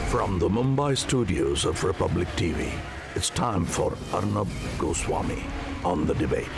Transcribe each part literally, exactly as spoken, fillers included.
From the Mumbai studios of Republic T V, it's time for Arnab Goswami on The Debate.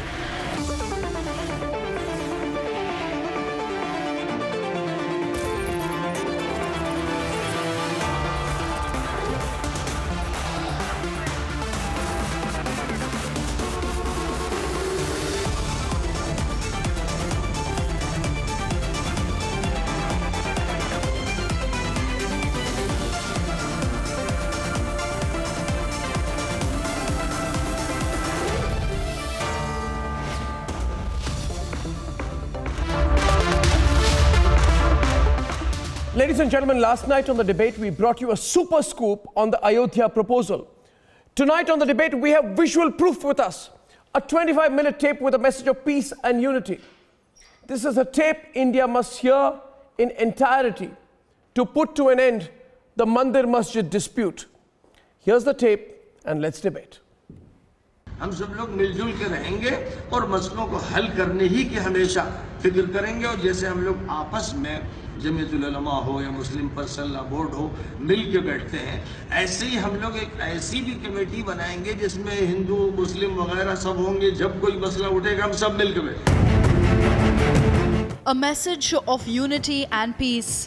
Ladies and gentlemen, last night on The Debate, we brought you a super scoop on the Ayodhya proposal. Tonight on The Debate, we have visual proof with us. A twenty-five minute tape with a message of peace and unity. This is a tape India must hear in entirety to put to an end the Mandir Masjid dispute. Here's the tape and let's debate. हम सब लोग मिलजुल के रहेंगे और मसलों को हल करने ही की हमेशा फिक्र करेंगे और जैसे हम लोग आपस में जमीयतुल उलमा हो या मुस्लिम पर्सनल लॉ बोर्ड हो मिल के बैठते हैं, ऐसे ही हम लोग एक ऐसी भी कमेटी बनाएंगे जिसमें हिंदू मुस्लिम वगैरह सब होंगे। जब कोई मसला उठेगा हम सब मिल के बैठेंगे। A message of unity and peace.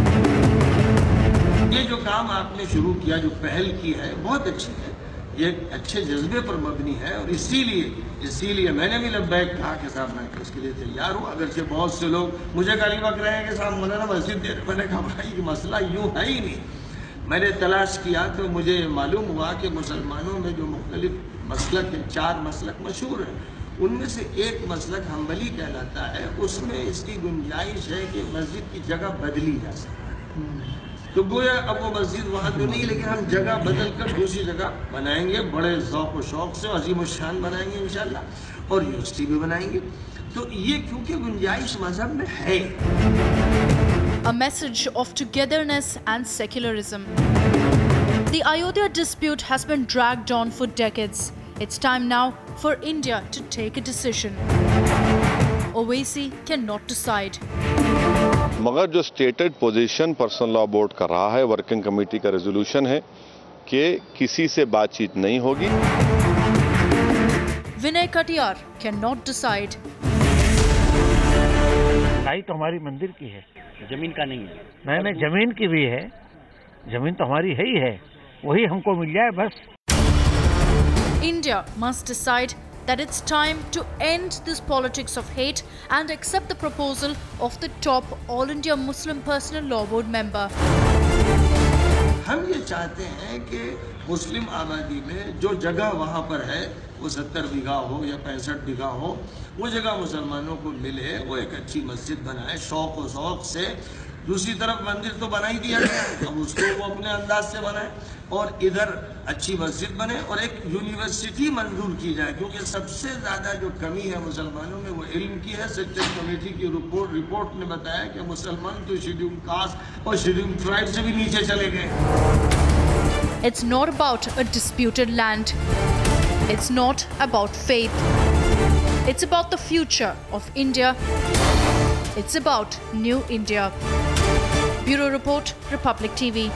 ये जो काम आपने शुरू किया, जो पहल की है, बहुत अच्छी है। ये अच्छे जज्बे पर मबनी है और इसीलिए इसीलिए मैंने भी लब्बैक कहा कि साहब मैं इसके लिए तैयार हूँ। अगरचे बहुत से लोग मुझे गाली बक रहे हैं कि साहब मौलाना मस्जिद दे रहे, मैंने कहा भाई ये मसला यूँ है ही नहीं। मैंने तलाश किया तो मुझे मालूम हुआ कि मुसलमानों में जो मुख्तलिफ मसलक हैं, चार मसलक मशहूर हैं, उनमें से एक मसलक हम्बली कहलाता है। उसमें इसकी गुंजाइश है कि मस्जिद की जगह बदली जा सकती है। तो गोया अब वो मस्जिद वहाँ तो नहीं, लेकिन हम जगह बदल कर दूसरी जगह बनाएंगे, बड़े ज़ौक़ व शौक़ से अज़ीम शान बनाएंगे इंशाल्लाह, और यूनिवर्सिटी भी बनाएंगे। तो ये क्योंकि गुंजाइश मजहब में है। A message of togetherness and secularism. The Ayodhya dispute has been dragged on for decades. It's time now for India to take a decision. Owaisi cannot decide. मगर जो stated position personal law board कर रहा है, working committee का resolution है कि किसी से बातचीत नहीं होगी। Vinay Katiyar can not decide. लड़ाई तो हमारी मंदिर की है, जमीन का नहीं है। नहीं नहीं, जमीन की भी है, जमीन तो हमारी है ही है, वही हमको मिल जाए बस। India must decide that it's time to end this politics of hate and accept the proposal of the top All India Muslim Personal Law Board member. हम ये चाहते हैं कि मुस्लिम आबादी में जो जगह वहाँ पर है, वो सत्तर बीघा हो या पैंसठ बीघा हो, वो जगह मुसलमानों को मिले, वो एक अच्छी मस्जिद बनाए शौक़ व शौक़ से। दूसरी तरफ मंदिर तो बना ही दिया गया, अब उसको वो अपने अंदाज से बनाए और इधर अच्छी मस्जिद बने और एक यूनिवर्सिटी मंजूर की जाए, क्योंकि सबसे ज़्यादा जो कमी है मुसलमानों में वो इल्म की है। सेक्टर कमेटी की रिपोर्ट रिपोर्ट ने बताया कि मुसलमान तो शेड्यूल कास्ट और शेड्यूल ट्राइब से भी नीचे चले गए। It's not about a disputed land. It's not about faith. It's about the future of India. It's about New India. Bureau Report, Republic T V.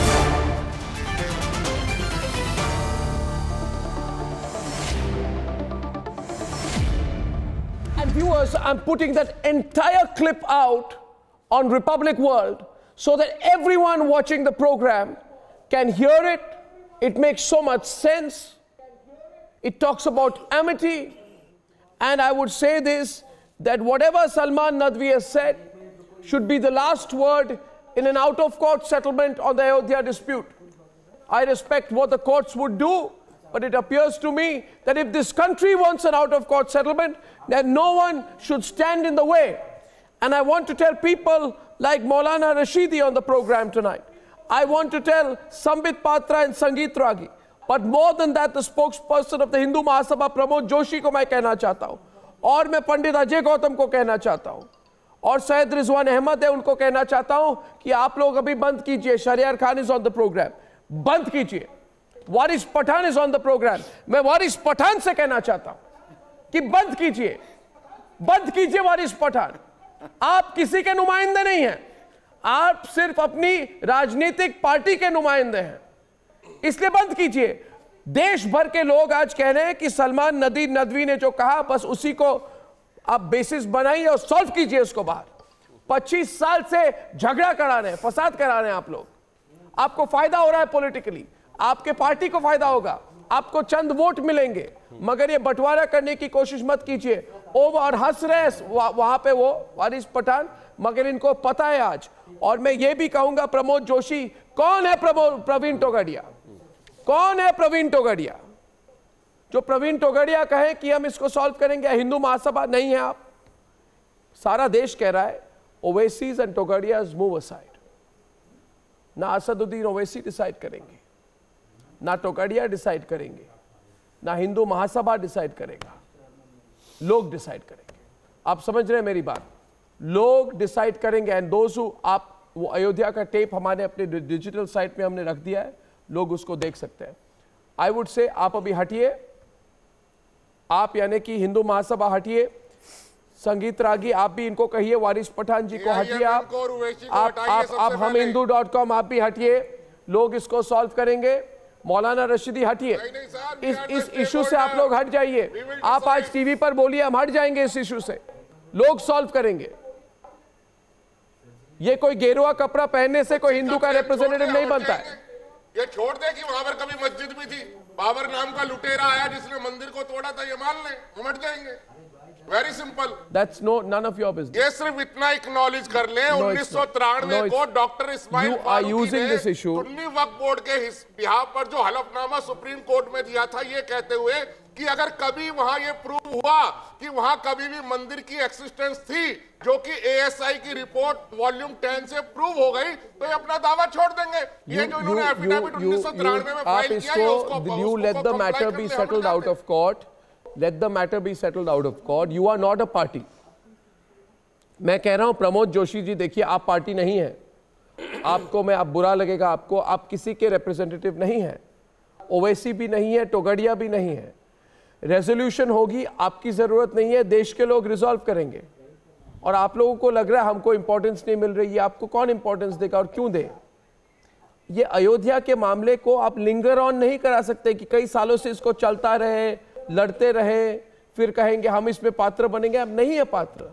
And viewers, I'm putting that entire clip out on Republic World so that everyone watching the program can hear it. It makes so much sense. It talks about amity. And I would say this, that whatever Salman Nadvi has said should be the last word in an out-of-court settlement on the Ayodhya dispute. I respect what the courts would do, but it appears to me that if this country wants an out-of-court settlement, then no one should stand in the way. And I want to tell people like Maulana Rashidi on the program tonight. I want to tell Sambit Patra and Sangeet Ragi. But more than that, the spokesperson of the Hindu Mahasabha, Pramod Joshi, को मैं कहना चाहता हूँ, और मैं पंडित अजय गौतम को कहना चाहता हूँ, और सैयद रिजवान अहमद है उनको कहना चाहता हूँ कि आप लोग अभी बंद कीजिए। Shariyar Khan is on the programme, बंद कीजिए। Waris Pathan is on the programme, मैं वारिस पठान से कहना चाहता हूँ कि बंद कीजिए, बंद कीजिए वारिस पठान। आप किसी के नुमाइंदे नहीं हैं, आप सिर्फ अपनी राजनीतिक पार्टी के नुमाइंदे हैं, इसलिए बंद कीजिए। देश भर के लोग आज कह रहे हैं कि सलमान नदी नदवी ने जो कहा बस उसी को आप बेसिस बनाइए और सॉल्व कीजिए उसको बाहर। पच्चीस साल से झगड़ा करा रहे हैं, फसाद करा रहे हैं आप लोग। आपको फायदा हो रहा है पॉलिटिकली, आपके पार्टी को फायदा होगा, आपको चंद वोट मिलेंगे, मगर ये बंटवारा करने की कोशिश मत कीजिए। ओ और हंस रहे हैं वहां पे वो वारिस पठान, मगर इनको पता है आज। और मैं ये भी कहूंगा, प्रमोद जोशी, कौन है प्रमोद प्रवीण टोगड़िया? कौन है प्रवीण टोगड़िया जो प्रवीण टोगड़िया कहे कि हम इसको सॉल्व करेंगे? हिंदू महासभा नहीं है आप। सारा देश कह रहा है Owaisis and Togadias move aside. ना असदुद्दीन ओवैसी डिसाइड करेंगे, ना टोगड़िया डिसाइड करेंगे, ना हिंदू महासभा डिसाइड करेगा, लोग डिसाइड करेंगे। आप समझ रहे हैं मेरी बात? लोग डिसाइड करेंगे। एंड दोस्त आप वो अयोध्या का टेप हमारे अपने डिजिटल साइट में हमने रख दिया है, लोग उसको देख सकते हैं। आई वुड से आप अभी हटिए, आप यानी कि हिंदू महासभा हटिए, संगीत रागी आप भी इनको कहिए, वारिस पठान जी को हटिए, आप आप आप, आप हम हिंदू डॉट कॉम आप भी हटिए, लोग इसको सॉल्व करेंगे। मौलाना रशीदी हटिए, इस इस इशू से आप लोग हट जाइए। आप आज टीवी पर बोलिए, हम हट जाएंगे इस इशू से, लोग सॉल्व करेंगे। ये कोई गेरुआ कपड़ा पहनने से कोई हिंदू का रिप्रेजेंटेटिव नहीं बनता है। ये छोड़ दे कि वहां पर कभी मस्जिद भी थी, बाबर नाम का लुटेरा आया जिसने मंदिर को तोड़ा था, ये मान लें, हम हट जाएंगे। Very simple. That's no none of your business. ये सिर्फ इतना एक्नॉलेज कर लें, उन्नीस सौ तिरानवे को डॉक्टर इस्माइल फारूकी ने सुन्नी वक्फ बोर्ड के बिहाफ पर जो हलफनामा सुप्रीम कोर्ट में दिया था, ये कहते हुए कि अगर कभी वहां ये प्रूव हुआ कि वहां कभी भी मंदिर की एक्सिस्टेंस थी, जो कि एएसआई की रिपोर्ट वॉल्यूम टेन से प्रूव हो गई, तो ये अपना दावा छोड़ देंगे। ये जो इन्होंने एफिडेविट उन्नीस सौ तिरानवे में फाइल किया है, उसको you let the matter be settled out of court. Let the matter be settled out of court. You are not a party. मैं कह रहा हूं प्रमोद जोशी जी, देखिए आप पार्टी नहीं है, आपको मैं आप बुरा लगेगा आपको, आप किसी के रिप्रेजेंटेटिव नहीं है, ओवैसी भी नहीं है, टोगड़िया भी नहीं है। रेजोल्यूशन होगी, आपकी जरूरत नहीं है, देश के लोग रिजॉल्व करेंगे। और आप लोगों को लग रहा है हमको इंपॉर्टेंस नहीं मिल रही है, आपको कौन इंपॉर्टेंस देगा और क्यों दे? ये अयोध्या के मामले को आप लिंगर ऑन नहीं करा सकते कि कई सालों से इसको चलता रहे, लड़ते रहे, फिर कहेंगे हम इसमें पात्र बनेंगे। अब नहीं है पात्र,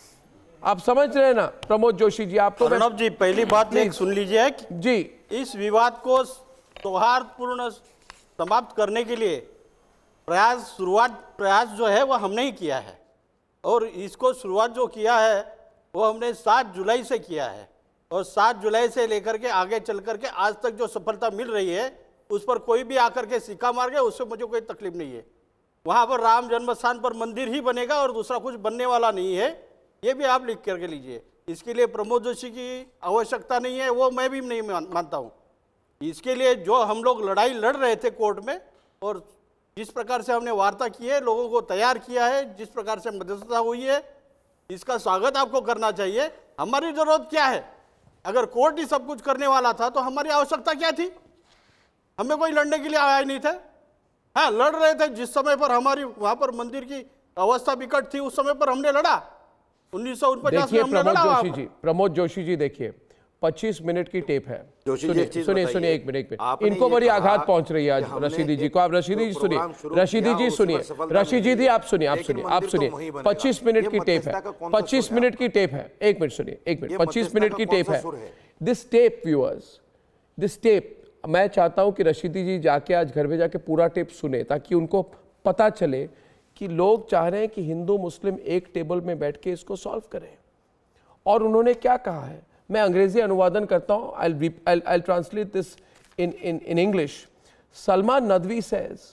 आप समझ रहे हैं ना प्रमोद जोशी जी? आप तो अर्नब जी पहली बात एक सुन लीजिए जी, इस विवाद को सौहार्दपूर्ण समाप्त करने के लिए प्रयास शुरुआत प्रयास जो है वो हमने ही किया है, और इसको शुरुआत जो किया है वो हमने सात जुलाई से किया है, और सात जुलाई से लेकर के आगे चल करके आज तक जो सफलता मिल रही है उस पर कोई भी आकर के सिक्का मार गया, उससे मुझे कोई तकलीफ नहीं है। वहाँ पर राम जन्म स्थान पर मंदिर ही बनेगा और दूसरा कुछ बनने वाला नहीं है, ये भी आप लिख करके लीजिए। इसके लिए प्रमोद जोशी की आवश्यकता नहीं है, वो मैं भी नहीं मानता हूँ। इसके लिए जो हम लोग लड़ाई लड़ रहे थे कोर्ट में, और जिस प्रकार से हमने वार्ता की है, लोगों को तैयार किया है, जिस प्रकार से मध्यस्थता हुई है, इसका स्वागत आपको करना चाहिए। हमारी जरूरत क्या है? अगर कोर्ट ही सब कुछ करने वाला था तो हमारी आवश्यकता क्या थी? हमें कोई लड़ने के लिए आया ही नहीं था। हाँ, लड़ रहे थे जिस समय पर हमारी वहां पर मंदिर की अवस्था विकट थी, उस समय पर हमने लड़ा। उन्नीस सौ उनपचास में हमने लड़ा। जोशी जी, प्रमोद जोशी जी देखिए, पच्चीस मिनट की टेप है। सुनिए सुनिए सुनिए एक मिनट, एक मिनट, इनको बड़ी आघात पहुंच रही है आज रशीदी जी को। आप रशीदी जी सुनिए, रशीदी जी सुनिए, रशीदी जी आप सुनिए, आप सुनिए, आप सुनिए, पच्चीस मिनट की टेप है, पच्चीस मिनट की टेप है। एक मिनट सुनिए, एक मिनट, पच्चीस मिनट की टेप है। This tape viewers, this tape, मैं चाहता हूं कि रशीदी जी जाके आज घर में जाके पूरा टेप सुने, ताकि उनको पता चले कि लोग चाह रहे हैं कि हिंदू मुस्लिम एक टेबल में बैठ के इसको सॉल्व करें। और उन्होंने क्या कहा है, मैं अंग्रेजी अनुवादन करता हूं, I I translate this in in in English. Salman Nadvi says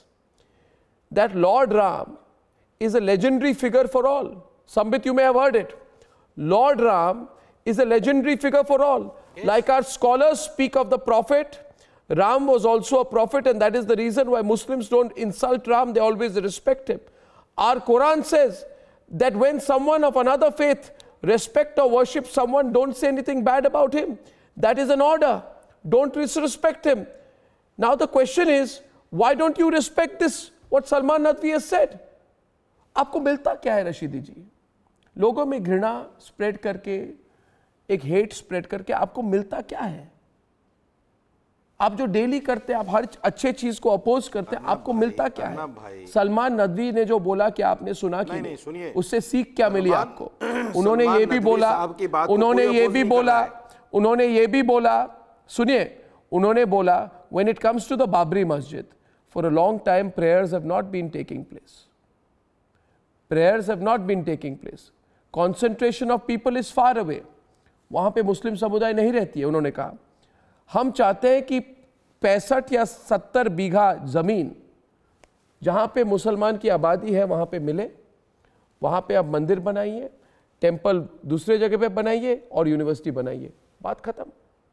that lord Ram is a legendary figure for all. Sambit, you may have heard it. Lord Ram is a legendary figure for all. Yes. Like our scholars speak of the prophet, Ram was also a prophet, and that is the reason why Muslims don't insult Ram, they always respect him. Our Quran says that when someone of another faith respect or worship someone, don't say anything bad about him. That is an order. Don't disrespect him. Now the question is, why don't you respect this, what Salman Nadvi has said? आपको मिलता क्या है रशीदी जी? लोगों में घृणा spread करके, एक hate spread करके आपको मिलता क्या है? आप जो डेली करते हैं, आप हर अच्छे चीज को अपोज करते हैं, आपको मिलता क्या है? सलमान नदवी ने जो बोला कि आपने सुना कि नहीं, नहीं, उससे सीख क्या मिली आपको? उन्होंने ये भी बोला, उन्होंने ये भी बोला, उन्होंने ये भी बोला, सुनिए, उन्होंने बोला, when it comes to the Babri Masjid, for a long time prayers have not been taking place. Prayers have not been taking place. Concentration of people is far away. वहां पे मुस्लिम समुदाय नहीं रहती है। उन्होंने कहा हम चाहते हैं कि पैंसठ या सत्तर बीघा जमीन जहां पे मुसलमान की आबादी है वहां पे मिले, वहां पे आप मंदिर बनाइए, टेंपल दूसरे जगह पे बनाइए और यूनिवर्सिटी बनाइए। बात खत्म,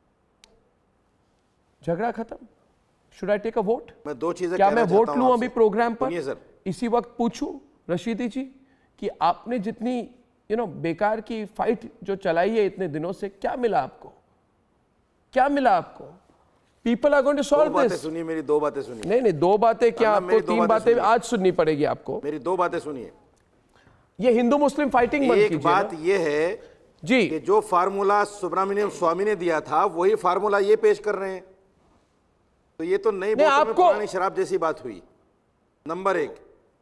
झगड़ा खत्म। Should I take a vote? मैं दो चीजें क्या मैं वोट लूं अभी प्रोग्राम पर? इसी वक्त पूछूं रशीदी जी कि आपने जितनी यू नो बेकार की फाइट जो चलाई है इतने दिनों से, क्या मिला आपको? क्या मिला आपको? People are going to solve this. सुनिए मेरी दो बातें सुनिए। नहीं नहीं दो बातें क्या, आपको तीन बातें आज सुननी पड़ेगी आपको। मेरी दो बातें सुनिए। ये हिंदू मुस्लिम फाइटिंग बंद कीजिए। एक बात ये है जी कि जो फार्मूला सुब्रमण्यम स्वामी ने दिया था वही फार्मूला ये पेश कर रहे हैं, तो ये तो नई बोतल में पुरानी शराब जैसी बात हुई। नंबर एक,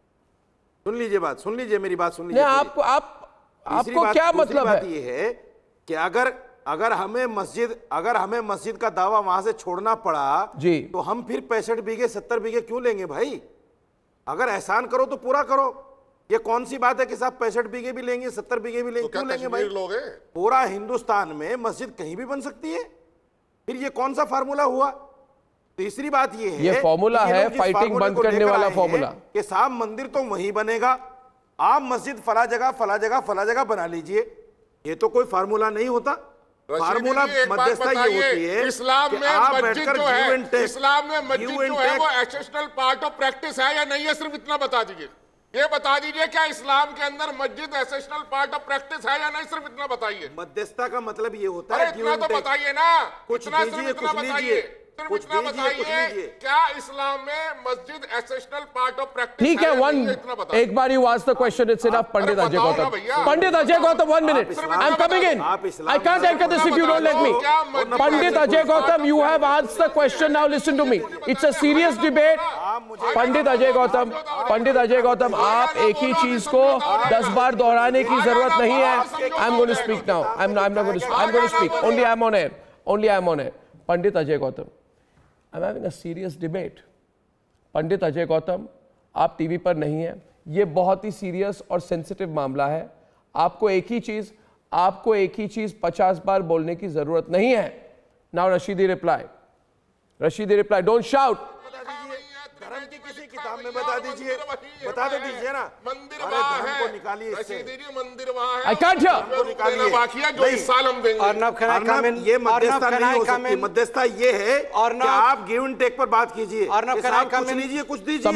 सुन लीजिए बात, सुन लीजिए मेरी बात सुन लीजिए। आपको आप आपको क्या मतलब है? ये है कि अगर अगर हमें मस्जिद अगर हमें मस्जिद का दावा वहां से छोड़ना पड़ा जी, तो हम फिर पैंसठ बीघे सत्तर बीघे क्यों लेंगे भाई? अगर एहसान करो तो पूरा करो। ये कौन सी बात है कि साहब पैंसठ बीघे भी लेंगे सत्तर बीघे भी लेंगे? तो क्यों लेंगे भाई? लोगे? पूरा हिंदुस्तान में मस्जिद कहीं भी बन सकती है, फिर ये कौन सा फार्मूला हुआ? तीसरी बात ये है, ये फॉर्मूला है फाइटिंग बंद करने वाला फॉर्मूला कि साहब मंदिर तो वहीं बनेगा, आप मस्जिद फला जगह फला जगह फला जगह बना लीजिए। ये तो कोई फार्मूला नहीं होता। फार्मूला मध्यस्थता ये होती है इस्लाम में मस्जिद जो है, इस्लाम में मस्जिद जो है वो एक्सेप्शनल पार्ट ऑफ प्रैक्टिस है या नहीं है? सिर्फ इतना बता दीजिए, ये बता दीजिए क्या इस्लाम के अंदर मस्जिद एक्सेप्शनल पार्ट ऑफ प्रैक्टिस है या नहीं? सिर्फ इतना बताइए। मध्यस्थता का मतलब ये होता है, इतना तो बताइए ना, कुछ इतना सिर्फ इतना बताइए, सिर्फ कुछ इतना बताइए क्या इस्लाम में मस्जिद एसेशनल पार्ट ऑफ प्रैक्टिस? ठीक है, वन एक बार you ask the question, it's enough. Pandit Ajay Gautam, Pandit Ajay Gautam, one minute, I am coming in, I can't anchor this if you don't let me. Pandit Ajay Gautam, you have asked the question, now listen to me, it's a serious debate. Pandit Ajay Gautam, Pandit Ajay Gautam, आप एक ही चीज को दस बार दोहराने की जरूरत नहीं है। I am going to speak now, I am I am not going to I am going to speak, only I am on air, only I am on air. Pandit Ajay Gautam, I'm having a serious debate. Pandit Ajay Gautam, आप TV पर नहीं हैं, ये बहुत ही serious और sensitive मामला है। आपको एक ही चीज आपको एक ही चीज पचास बार बोलने की जरूरत नहीं है। Now Rashidi reply, Rashidi reply, don't shout. धर्म की किसी किताब में बता दीजिए, बता दे दीजिए ना। मंदिर वहां है, को निकालिए इससे। मंदिर वहां है, आई कांट हियर, निकालिए बाकी है जो इस साल हम देंगे। अर्नब, ये मध्यस्थता नहीं हो सकती। मध्यस्थता ये है कि आप गिव एंड टेक पर बात कीजिए। अर्नब, कुछ लीजिए कुछ दीजिए,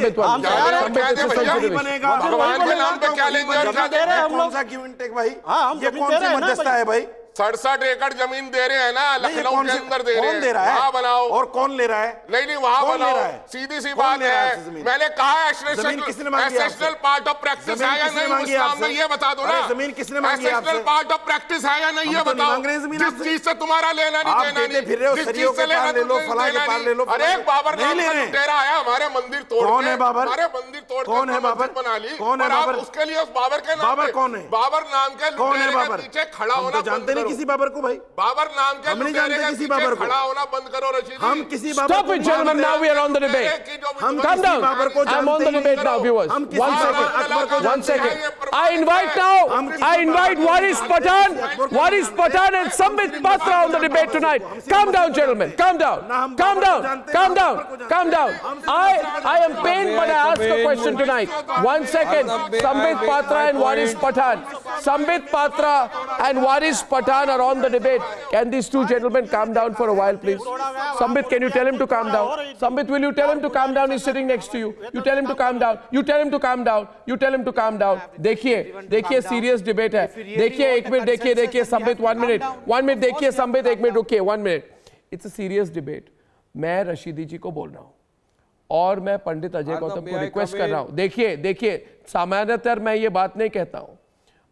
बनेगा। भगवान के नाम पे क्या लेंगे? कौन सा गिव एंड टेक भाई? ये कौन सी मध्यस्थता है भाई? सड़सठ एकड़ जमीन दे रहे हैं ना, लखनऊ के अंदर दे रहे हैं। कौन दे रहा है? वहां बनाओ। और कौन ले रहा है? नहीं नहीं वहां बनाओ, सीधी सी बात है। मैंने कहा एक्सेप्शनल पार्ट ऑफ प्रैक्टिस है या नहीं इस्लाम में, ये बता दो ना। जमीन किसने मांगी? एक्सेप्शनल पार्ट ऑफ प्रैक्टिस है या नहीं, ये बताओ। जिस चीज से तुम्हारा लेना नहीं देना नहीं, जिस चीज से लेना ले लो, फला के पार ले लो। अरे बाबर नाम का लुटेरा आया हमारे मंदिर तोड़, कौन है बाबर? हमारे मंदिर तोड़, कौन है बाबर? बना ली। कौन है बाबर? उसके लिए उस बाबर के नाम, बाबर कौन है? बाबर नाम के लुटेरे के पीछे खड़ा होना जानते नहीं किसी बाबर को भाई? बाबर नाम के हम नहीं जानते किसी बाबर को। खड़ा होना बंद करो रशीदी। हम किसी Babar Stop it, gentlemen. Now we are on the debate. हम Come down. बाबर को I'm on the debate now, viewers. हम One second. अकबर को One second. I invite now. I invite Waris Pathan, Waris Pathan, and Sambit Patra on the debate tonight. Calm down, gentlemen. Calm down. Calm down. Calm down. Calm down. I I am pained, but I ask a question tonight. One second. Sambit Patra and Waris Pathan. Sambit Patra and Waris Pathan are on the debate. Can these two gentlemen calm down for a while, please? Sambit, can you tell him to calm down? Sambit, will you tell him to calm down? He's sitting next to you. You tell him to calm down. You tell him to calm down. You tell him to calm down. देखिए, देखिए serious debate है. देखिए एक minute, देखिए, देखिए Sambit, one minute, one minute, देखिए Sambit, एक minute रुकिए, one minute. It's a serious debate. मैं रशीदी जी को बोल रहा हूँ और मैं पंडित अजय गौतम को रिक्वेस्ट कर रहा हूँ। देखिए, देखिए, सामान्यतः मैं ये बात नहीं कहता हूँ,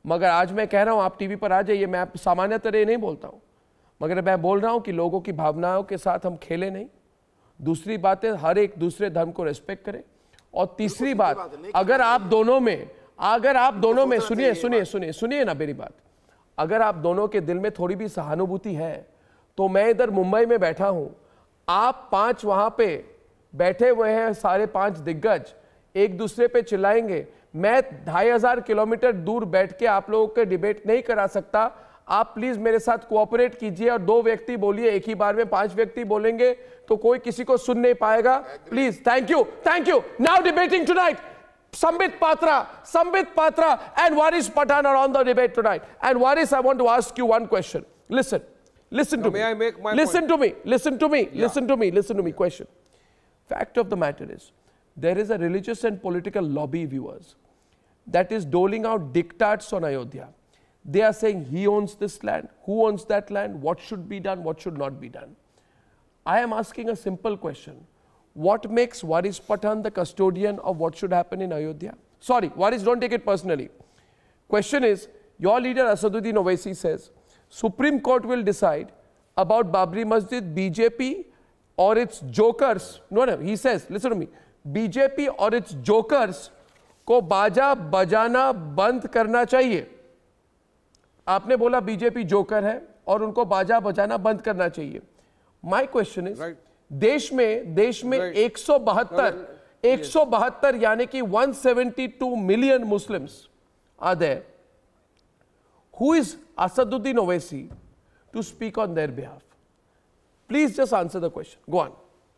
मगर आज मैं कह रहा हूं आप टीवी पर आ जाइए, मैं सामान्यतः ये नहीं बोलता हूं, मगर मैं बोल रहा हूं कि लोगों की भावनाओं के साथ हम खेले नहीं। दूसरी बात है हर एक दूसरे धर्म को रिस्पेक्ट करें। और तीसरी बात, अगर आप दोनों में अगर आप दोनों में सुनिए सुनिए सुनिए सुनिए ना मेरी बात, अगर आप दोनों के दिल में थोड़ी भी सहानुभूति है तो मैं इधर मुंबई में बैठा हूं, आप पांच वहां पे बैठे हुए हैं, सारे पांच दिग्गज एक दूसरे पे चिल्लाएंगे। मैं ढाई हजार किलोमीटर दूर बैठ के आप लोगों के डिबेट नहीं करा सकता। आप प्लीज मेरे साथ कोऑपरेट कीजिए और दो व्यक्ति बोलिए, एक ही बार में पांच व्यक्ति बोलेंगे तो कोई किसी को सुन नहीं पाएगा। Please, thank you, thank you. Now debating tonight, Sambit Patra, Sambit Patra and Waris Pathan are on the debate tonight. And Waris, I want to ask you one question. Listen, listen to now, me. May I make my listen point? to me, listen to me, Yeah. listen to me, listen to me. Question. Fact of the matter is, there is a religious and political lobby, viewers, that is doling out diktats on Ayodhya. They are saying he owns this land, who owns that land, what should be done, what should not be done. I am asking a simple question. What makes Waris Pathan the custodian of what should happen in Ayodhya? Sorry, Waris, don't take it personally. Question is, your leader Asaduddin Owaisi says, Supreme Court will decide about Babri Masjid, B J P or its jokers. No, no, he says, listen to me, B J P or its jokers को बाजा बजाना बंद करना चाहिए। आपने बोला BJP joker है और उनको बाजा बजाना बंद करना चाहिए। My question is, right. देश में देश में right. एक सौ बहत्तर एक सौ बहत्तर यानी कि एक सौ बहत्तर million Muslims are there. Who is Asaduddin Owaisi to speak on their behalf? Please just answer the question, go on.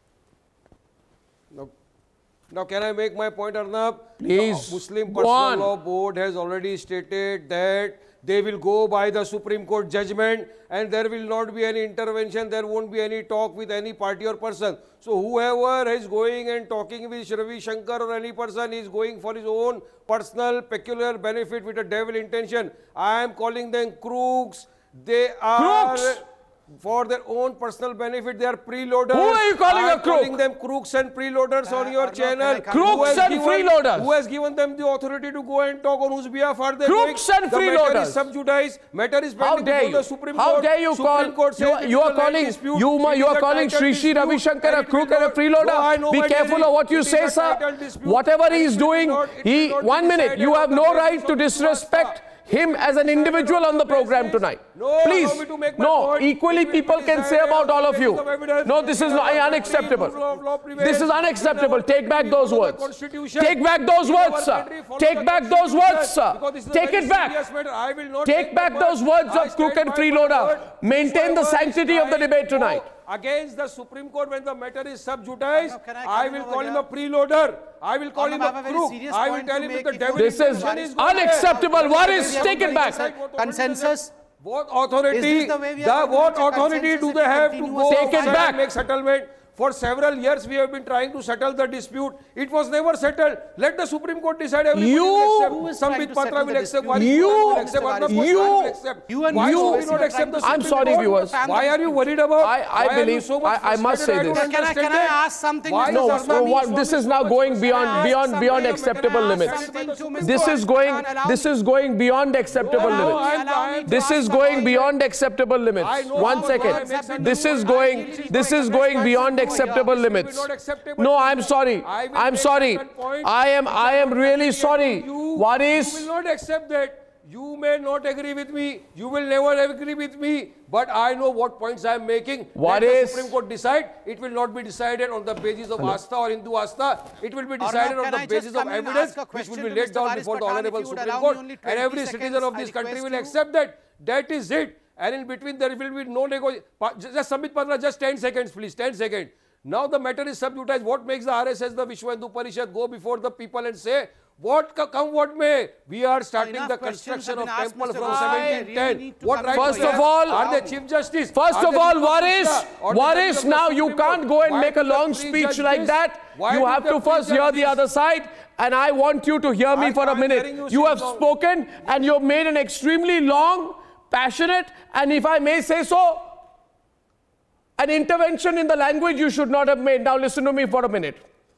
Now, now can I make my point, Arnab? Please, the Muslim go Personal on. Law Board has already stated that they will go by the Supreme Court judgment and there will not be any intervention, there won't be any talk with any party or person. So whoever is going and talking with Ravi Shankar or any person is going for his own personal peculiar benefit with a devil intention. I am calling them crooks. They are... Crooks? For their own personal benefit, they are preloaders. Who are you calling I a am crook? calling them crooks and preloaders uh, on your Arnab, channel. Crooks and given, freeloaders. Who has given them the authority to go and talk on whose behalf are they crooks going? and the freeloaders. Matter is sub judice. Matter is pending dare before you? the Supreme How Court. dare you Supreme call? Court You, are- you are calling dispute. you, It you is are a calling title Sri Sri dispute, Ravi Shankar a and it crook will and a not- freeloader. No, I know Be my careful theory. of what you It is say, a sir. title dispute, Whatever and he it is will doing, not- it he will not one be minute. decided You on have the no basis right of to Vivasta. disrespect him as an individual on the program tonight. No, Please, allow me to make my no. point. Equally, It will be people can say decided about on all the of you. basis of evidence. No, this is not unacceptable. Rule of law prevails. This is unacceptable. In our Take back country, those we follow words. the Constitution. Take back those In our words, sir. country, follow Take the back those Constitution. words, sir. Because this is a Take very it back. serious matter. I will not Take back those words I of crook stand and by my freeloader. word. Maintain the Whoever sanctity is of the trying debate to tonight. Against the Supreme Court when the matter is sub judice, Arnab, can I I come will over call him here? a preloader. I will call Arnab, him I have a a very crook. serious I will point tell to him make that the if devil you- This is intention is going unacceptable. there. Waris, take it back. Consensus. What authority, Is this the way we are the, going to what reach a authority do consensus they if we have to continue go as Take it outside back. and make settlement? For several years we have been trying to settle the dispute. It was never settled. Let the Supreme Court decide. Everybody You- will accept. Who is Some trying with to Patra settle will the accept. dispute? Waris You- will accept. Arnab Goswami you- will accept. You and Why you should we are not trying accept the to- I'm Supreme sorry, Court? viewers. Why are you worried about? I- I Why are you believe- so much I- I must say frustrated? this. I don't Can I, can I understand ask something? Why Mister No, is no, Arnab what, so this is much now going frustrated? beyond ask beyond something? beyond Can I acceptable ask limits. something to Mister This is going Khan? Allow this me- is going beyond acceptable No, limits. I'm- Allow me to This ask is something. going beyond acceptable limits. I know One how second. far makes sense. This is I going feel it is this going is to going make beyond sense. acceptable This will be limits. not acceptable No, to I'm me. sorry. I will I'm make sorry. certain points. I am I am really sorry. You, Waris, you will not accept that. You may not agree with me. You will never agree with me. But I know what points I am making. What Let is- the Supreme Court decide. It will not be decided on the basis of Astha or Hindu Astha. It will be decided Arnab, on can I the just basis of come in and evidence ask a which question will be to laid Mister down Waris before the Pathan? Honorable If you would Supreme allow Court. me only And twenty every citizen seconds, of I this country request will you. accept that. That is it. And in between there will be no negotiation. Just Sambit Patra, just ten seconds please. ten seconds. Now the matter is sub judice. What makes the R S S, the Vishwa Hindu Parishad go before the people and say, what come what may, we are starting Enough the questions construction have of been asked, temple Mister from Goswami. seventeen ten. I really need to What come right First do we of have? all- Are they Chief Justice? First Are of they all, Chief Waris, Justice? Or the Waris, judges of the now you Supreme can't Court? go and Why make a do the long three speech judges- like that. Why You do have the to three first hear the judges- other side, and I want you to hear me I- for a I'm hearing minute. you You have sit down. spoken, and you've made an extremely long, passionate, and if I may say so, an intervention in the language you should not have made. Now listen to me for a minute.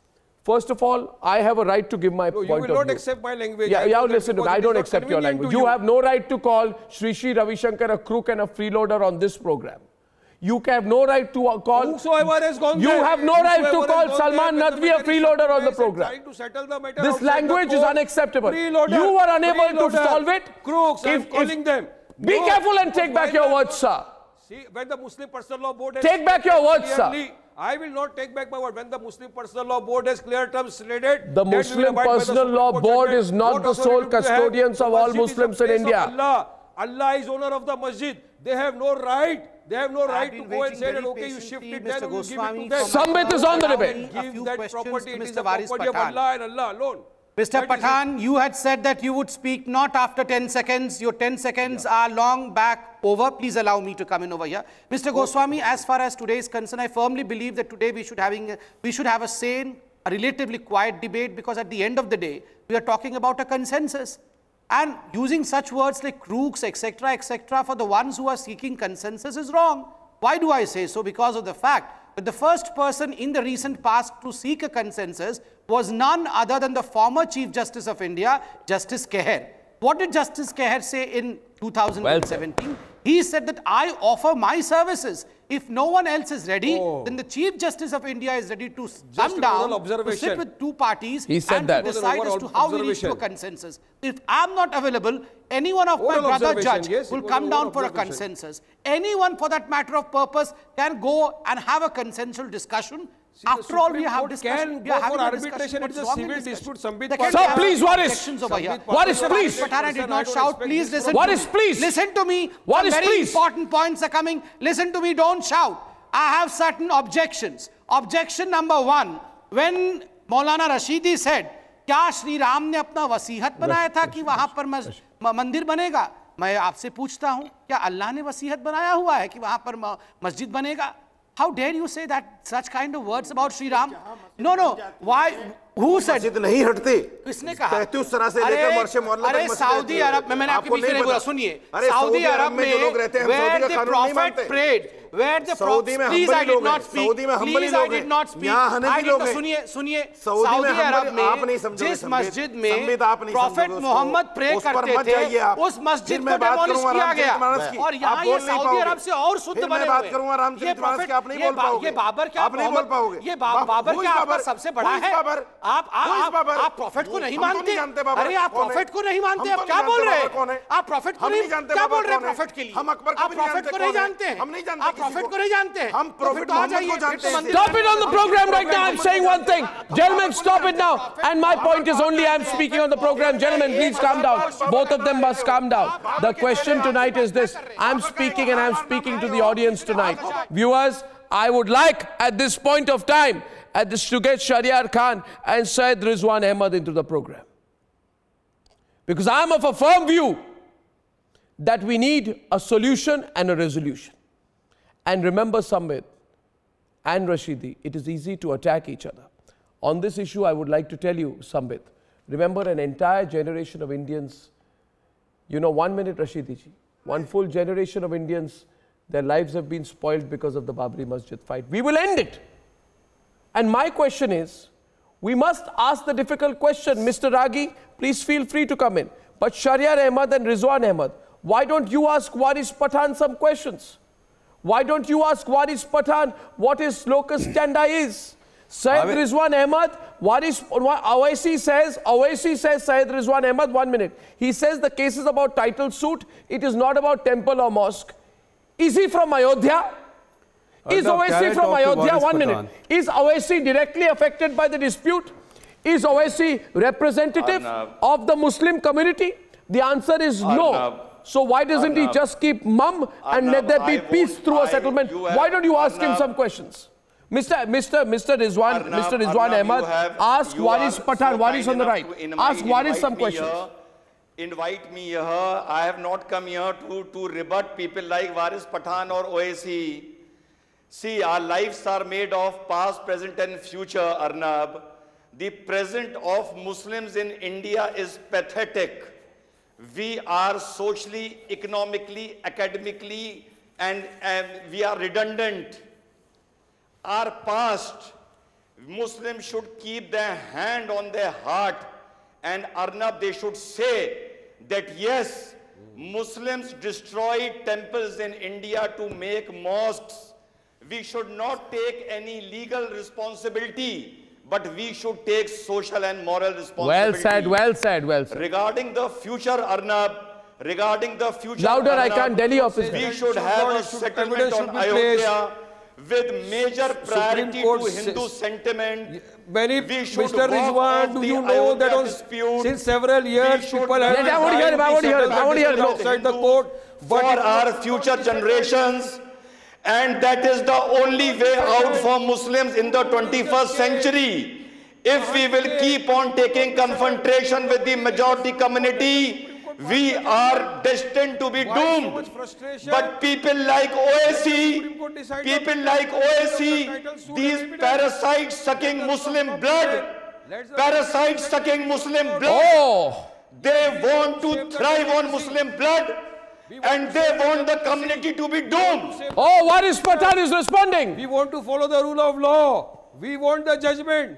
First of all, I have a right to give my no, point you of will view. not accept my language. Yeah, I yeah, know that listen to me. because I it don't is accept not your convenient language. to You have no right to call Shri Shri Ravi Shankar a crook and a freeloader on this program. You have no right to call. Whosoever has gone You there, have no right to whosoever call has gone Salman there, Nadvi a freeloader on the program. trying to settle the matter This outside language the is court. unacceptable. Freeloader, You were unable to freeloader, solve it. Crooks, I'm If- calling if- them. Be No, careful and take why back your not? words, sir. See, when the Muslim Personal Law Board has Take back your words, sir. clearly- I will not take back my word. When the Muslim Personal Law Board has clear terms stated, The that we will Muslim abide by the Personal Supreme Law Court Board judgment. is not What the authority sole do they have? custodians The of all masjid is the Muslims in place of India. Allah. Allah is owner of the masjid. They have no right. They have no right to go and say that, okay, you shift it there and you give it to them. Sambit is on the debate. Give that property. It is Mister the Varis property of Pathan. Allah and Allah alone. Mister That is Pathan, you had said that you would speak not after ten seconds. Your ten seconds are long back over. Please allow me to come in over here. Mister Goswami, as far as today is concerned, I firmly believe that today we should, having a, we should have a sane, a relatively quiet debate, because at the end of the day, we are talking about a consensus. And using such words like crooks, et cetera, et cetera, for the ones who are seeking consensus is wrong. Why do I say so? Because of the fact that the first person in the recent past to seek a consensus was none other than the former Chief Justice of India, Justice Keher. What did Justice Keher say in two thousand seventeen? Well, he said that I offer my services. If no one else is ready, oh. then the Chief Justice of India is ready to come down, to sit with two parties he said and that. to decide as to how we reach to a consensus. If I'm not available, any one of my brother judge yes, will come down for a consensus. Anyone for that matter of purpose can go and have a consensual discussion. See, after all, we have discussion. Can we are go for having arbitration. It is a civil dispute. Sir, please, what is? What is, please? Pathan, I did not shout. Please listen. What to is, me. please? Listen to me. What Some is, very please? important points are coming. Listen to me. Don't shout. I have certain objections. Objection number one. When Maulana Rashidi said, क्या श्री राम ने अपना वसीहत बनाया था कि वहां पर मंदिर बनेगा? मैं आपसे पूछता हूं, क्या अल्लाह ने वसीहत बनाया हुआ है कि वहां पर मस्जिद बनेगा? How dare you say that such kind of words about Sri Ram? No, no. Why? Who said? मस्जिद नहीं हटती। किसने कहा? तैंतीस तरह से लेकर मर्शे मोहल्ले तक अरे सऊदी अरब में मैंने आपके पीछे नहीं बोला, सुनिए। सऊदी अरब में जो लोग रहते हैं, where सऊदी the का कानून नहीं prophet मानते। prayed, where the सऊदी में please I हम्बली did लोग हैं, not speak. सऊदी में हम्बली Please I लोग did हैं, not speak. यहाँ हनफी लोग हैं। सुनिए, सुनिए। सऊदी में अरब आप नहीं में समझोगे जिस मस्जिद संबित में आप नहीं प्रॉफेट समझोगे मोहम्मद प्रे उस पर करते मत जाइए थे, आप। उस मस्जिद फिर को मैं बात डेमोलिश करूंगा किया गया। रामचरितमानस की, और आप यहाँ बोल ये नहीं सऊदी पाओगे। अरब से और शुद्ध फिर बने मैं हुए बात करूंगा रामचरितमानस की, आप नहीं बोल पाओगे। ये बाबर क्या आप नहीं बोल पाओगे। ये बाबर क्या आपका सबसे बड़ा है? आप आप आप प्रॉफिट को नहीं मानते? अरे आप प्रॉफिट को नहीं मानते? आप क्या बोल रहे हैं? आप प्रॉफिट को नहीं जानते? क्या बोल रहे हैं प्रॉफिट के लिए? हम अकबर आप प्रॉफिट को नहीं जानते हैं? हम नहीं जानते आप प्रॉफिट को नहीं जानते हैं? हम प्रॉफिट मोहम्मद को जानते हैं। Stop it on the program right now. I'm saying one thing. Gentlemen, stop it now. And my point is only I'm speaking on the program. Gentlemen, please calm down. Both of them must calm down. The question tonight is this. I'm speaking and I'm speaking to the audience tonight. Viewers, I would like at this point of time at this to get Shahryar Khan and Syed Rizwan Ahmad into the program. Because I'm of a firm view that we need a solution and a resolution. And remember, Sambit and Rashidi, it is easy to attack each other. On this issue, I would like to tell you, Sambit, remember an entire generation of Indians, you know, one minute, Rashidi ji, one full generation of Indians, their lives have been spoiled because of the Babri Masjid fight. We will end it. And my question is, we must ask the difficult question. Mister Ragi, please feel free to come in. But Shahryar Ahmad and Rizwan Ahmad, why don't you ask Waris Pathan some questions? Why don't you ask Waris Pathan what his locus standi is? Syed Rizwan Ahmad, Waris, Owaisi says, Owaisi says, Syed Rizwan Ahmad, one minute. He says the case is about title suit. It is not about temple or mosque. Is he from Ayodhya? Is Owaisi from Ayodhya? One minute. Is Owaisi directly affected by the dispute? Is Owaisi representative Arnab. of the Muslim community? The answer is Arnab. no. So why doesn't Arnab. he just keep mum and Arnab, let there be I peace through I, a settlement? Why don't you ask Arnab. him some questions? Mister Mister Mister Rizwan, Arnab, Mister Rizwan Arnab, Ahmad, have, ask Waris Pathan, Waris on the right. Ask Waris some questions. Here, invite me here. I have not come here to, to rebut people like Waris Pathan or Owaisi. See, our lives are made of past, present and future, Arnab. The present of Muslims in India is pathetic. We are socially, economically, academically, and, and we are redundant. Our past, Muslims should keep their hand on their heart, and Arnab, they should say that yes, Muslims destroyed temples in India to make mosques. We should not take any legal responsibility, but we should take social and moral responsibility. Well said, well said, well said. Regarding the future, Arnab, regarding the future, Louder, Arnab, I can't, Delhi office. We should have a settlement on Ayodhya with major priority to Hindu sentiment. Many, we should Mister Rizwan, do you know that on, since several years people have been trying to settle outside the court for our future generations, and that is the only way out for Muslims in the twenty-first century. If we will keep on taking confrontation with the majority community, we are destined to be doomed. But people like O A C, people like O A C, these parasites sucking Muslim blood, parasites sucking Muslim blood, oh. They want to thrive on Muslim blood, and they want the community to be doomed. Oh, Waris Pathan is responding. We want to follow the rule of law. We want the judgment.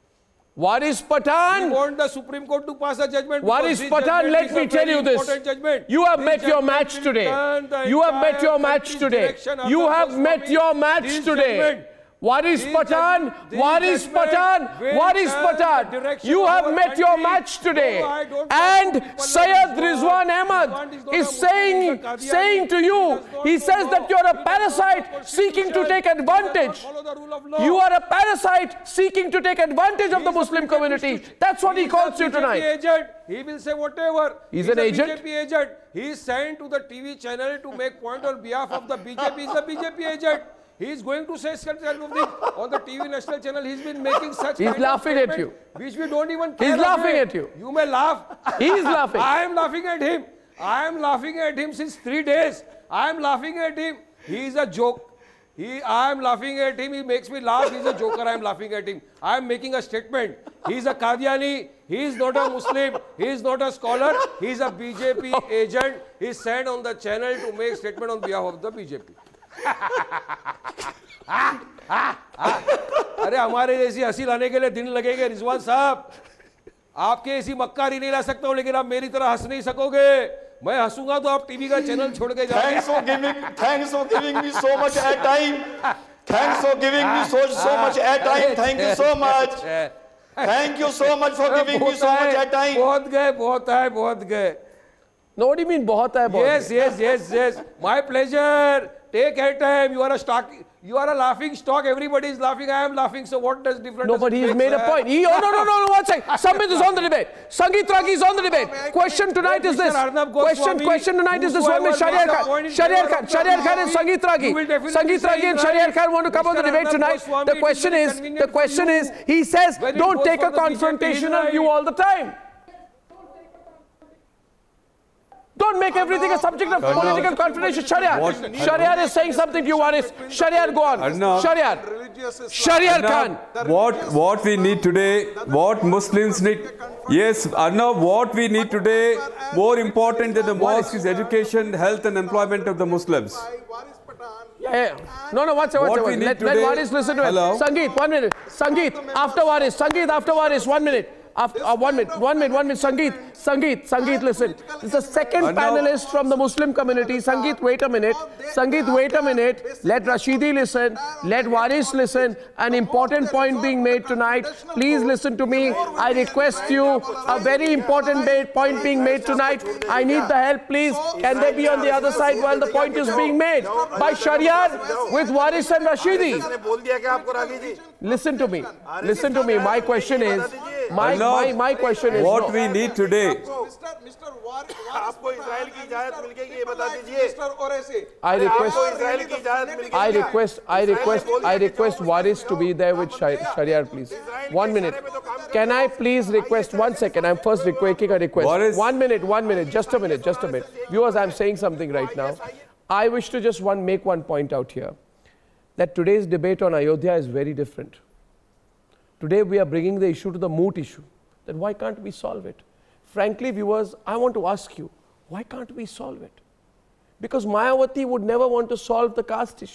Waris Pathan. We want the Supreme Court to pass a judgment. Waris Pathan, let me tell you this. You have met your match today. You have met your match today. You have met your match today. Waris Pathan, Waris Pathan, Waris Pathan, you have met your match today. And Syed Rizwan Ahmad is saying, saying to you, he says that you are a parasite seeking to take advantage. You are a parasite seeking to take advantage of the Muslim community. That's what he calls you tonight. He will say whatever. He's an agent. B J P agent. He is sent to the T V channel to make point on behalf of the B J P. He is a B J P agent. He is going to say such kind of things on the T V national channel. He's been making such. He's laughing at you. Which we don't even care. He's laughing at you. You may laugh. He's laughing. I am laughing at him. I am laughing at him since three days. I am laughing at him. He is a joke. He, I am laughing at him. He makes me laugh. He's a joker. I am laughing at him. I am making a statement. He is a Qadiani. He is not a Muslim. He is not a scholar. He is a B J P agent. He is sent on the channel to make statement on behalf of the B J P. अरे हमारे जैसी हंसी लाने के लिए दिन लगेंगे रिजवान साहब. आपके ऐसी मक्कारी नहीं ला सकता हूं, लेकिन आप मेरी तरह हंस नहीं सकोगे. मैं हंसूंगा तो आप टीवी का चैनल छोड़ के जाओगे. Thanks for giving, thanks for giving me so much airtime. Thanks for giving me so so much airtime. Thank you so much. Thank you so much for giving me so much airtime. बहुत गए, बहुत आए, बहुत गए. No, what do you mean बहुत आए, बहुत? Yes, yes, yes, yes. My pleasure. Take airtime. You are a stock. You are a laughing stock. Everybody is laughing. I am laughing. So what does different? No, but he's made a point. He, oh no, no, no, no. One second. Sambit is on the debate. Sangeet Ragi is on the debate. Question tonight is this. Question, question tonight is this one with Shahryar Khan. Shahryar Khan, Shahryar Khan and Sangeet Ragi. Sangeet Ragi and Shahryar Khan want to come on the debate tonight. The question is, the question is, he says, don't take a confrontational view all the time. Don't make everything a subject of political confrontation. Shahryar. Shahryar is saying something to you, Waris. Shahryar, go on. Shahryar. Shahryar Khan. What, what we need today, what Muslims need. Yes, Arnab, what we need today, more important than the mosque is education, health and employment of the Muslims. Yeah, yeah. No, no, one second, one second. Let, let Waris listen to it. Sangeet, one minute. Sangeet, after Waris. Sangeet, after Waris, one minute. After, uh, one minute, one minute, one minute. Sangeet, Sangeet, Sangeet, listen. This is the second panelist from the Muslim community. Sangeet, wait a minute. Sangeet, wait a minute. Let Rashidi listen. Let Waris listen. An important point being made tonight. Please listen to me. I request you. A very important point being made tonight. I need the help, please. Can they be on the other side while the point is being made? By Shahryar with Waris and Rashidi. Listen to me. Listen to me. My question is, my My, my question is what no. we need today. I request, I request, I request, I request Waris to be there with Shahryar, please. One minute. Can I please request one second? I'm first making a request. Waris. One minute, one minute, just a minute, just a minute. Viewers, I'm saying something right now. I wish to just one make one point out here, that today's debate on Ayodhya is very different. Today we are bringing the issue to the moot issue, that why can't we solve it? Frankly, viewers, I want to ask you, why can't we solve it? Because Mayawati would never want to solve the caste issue.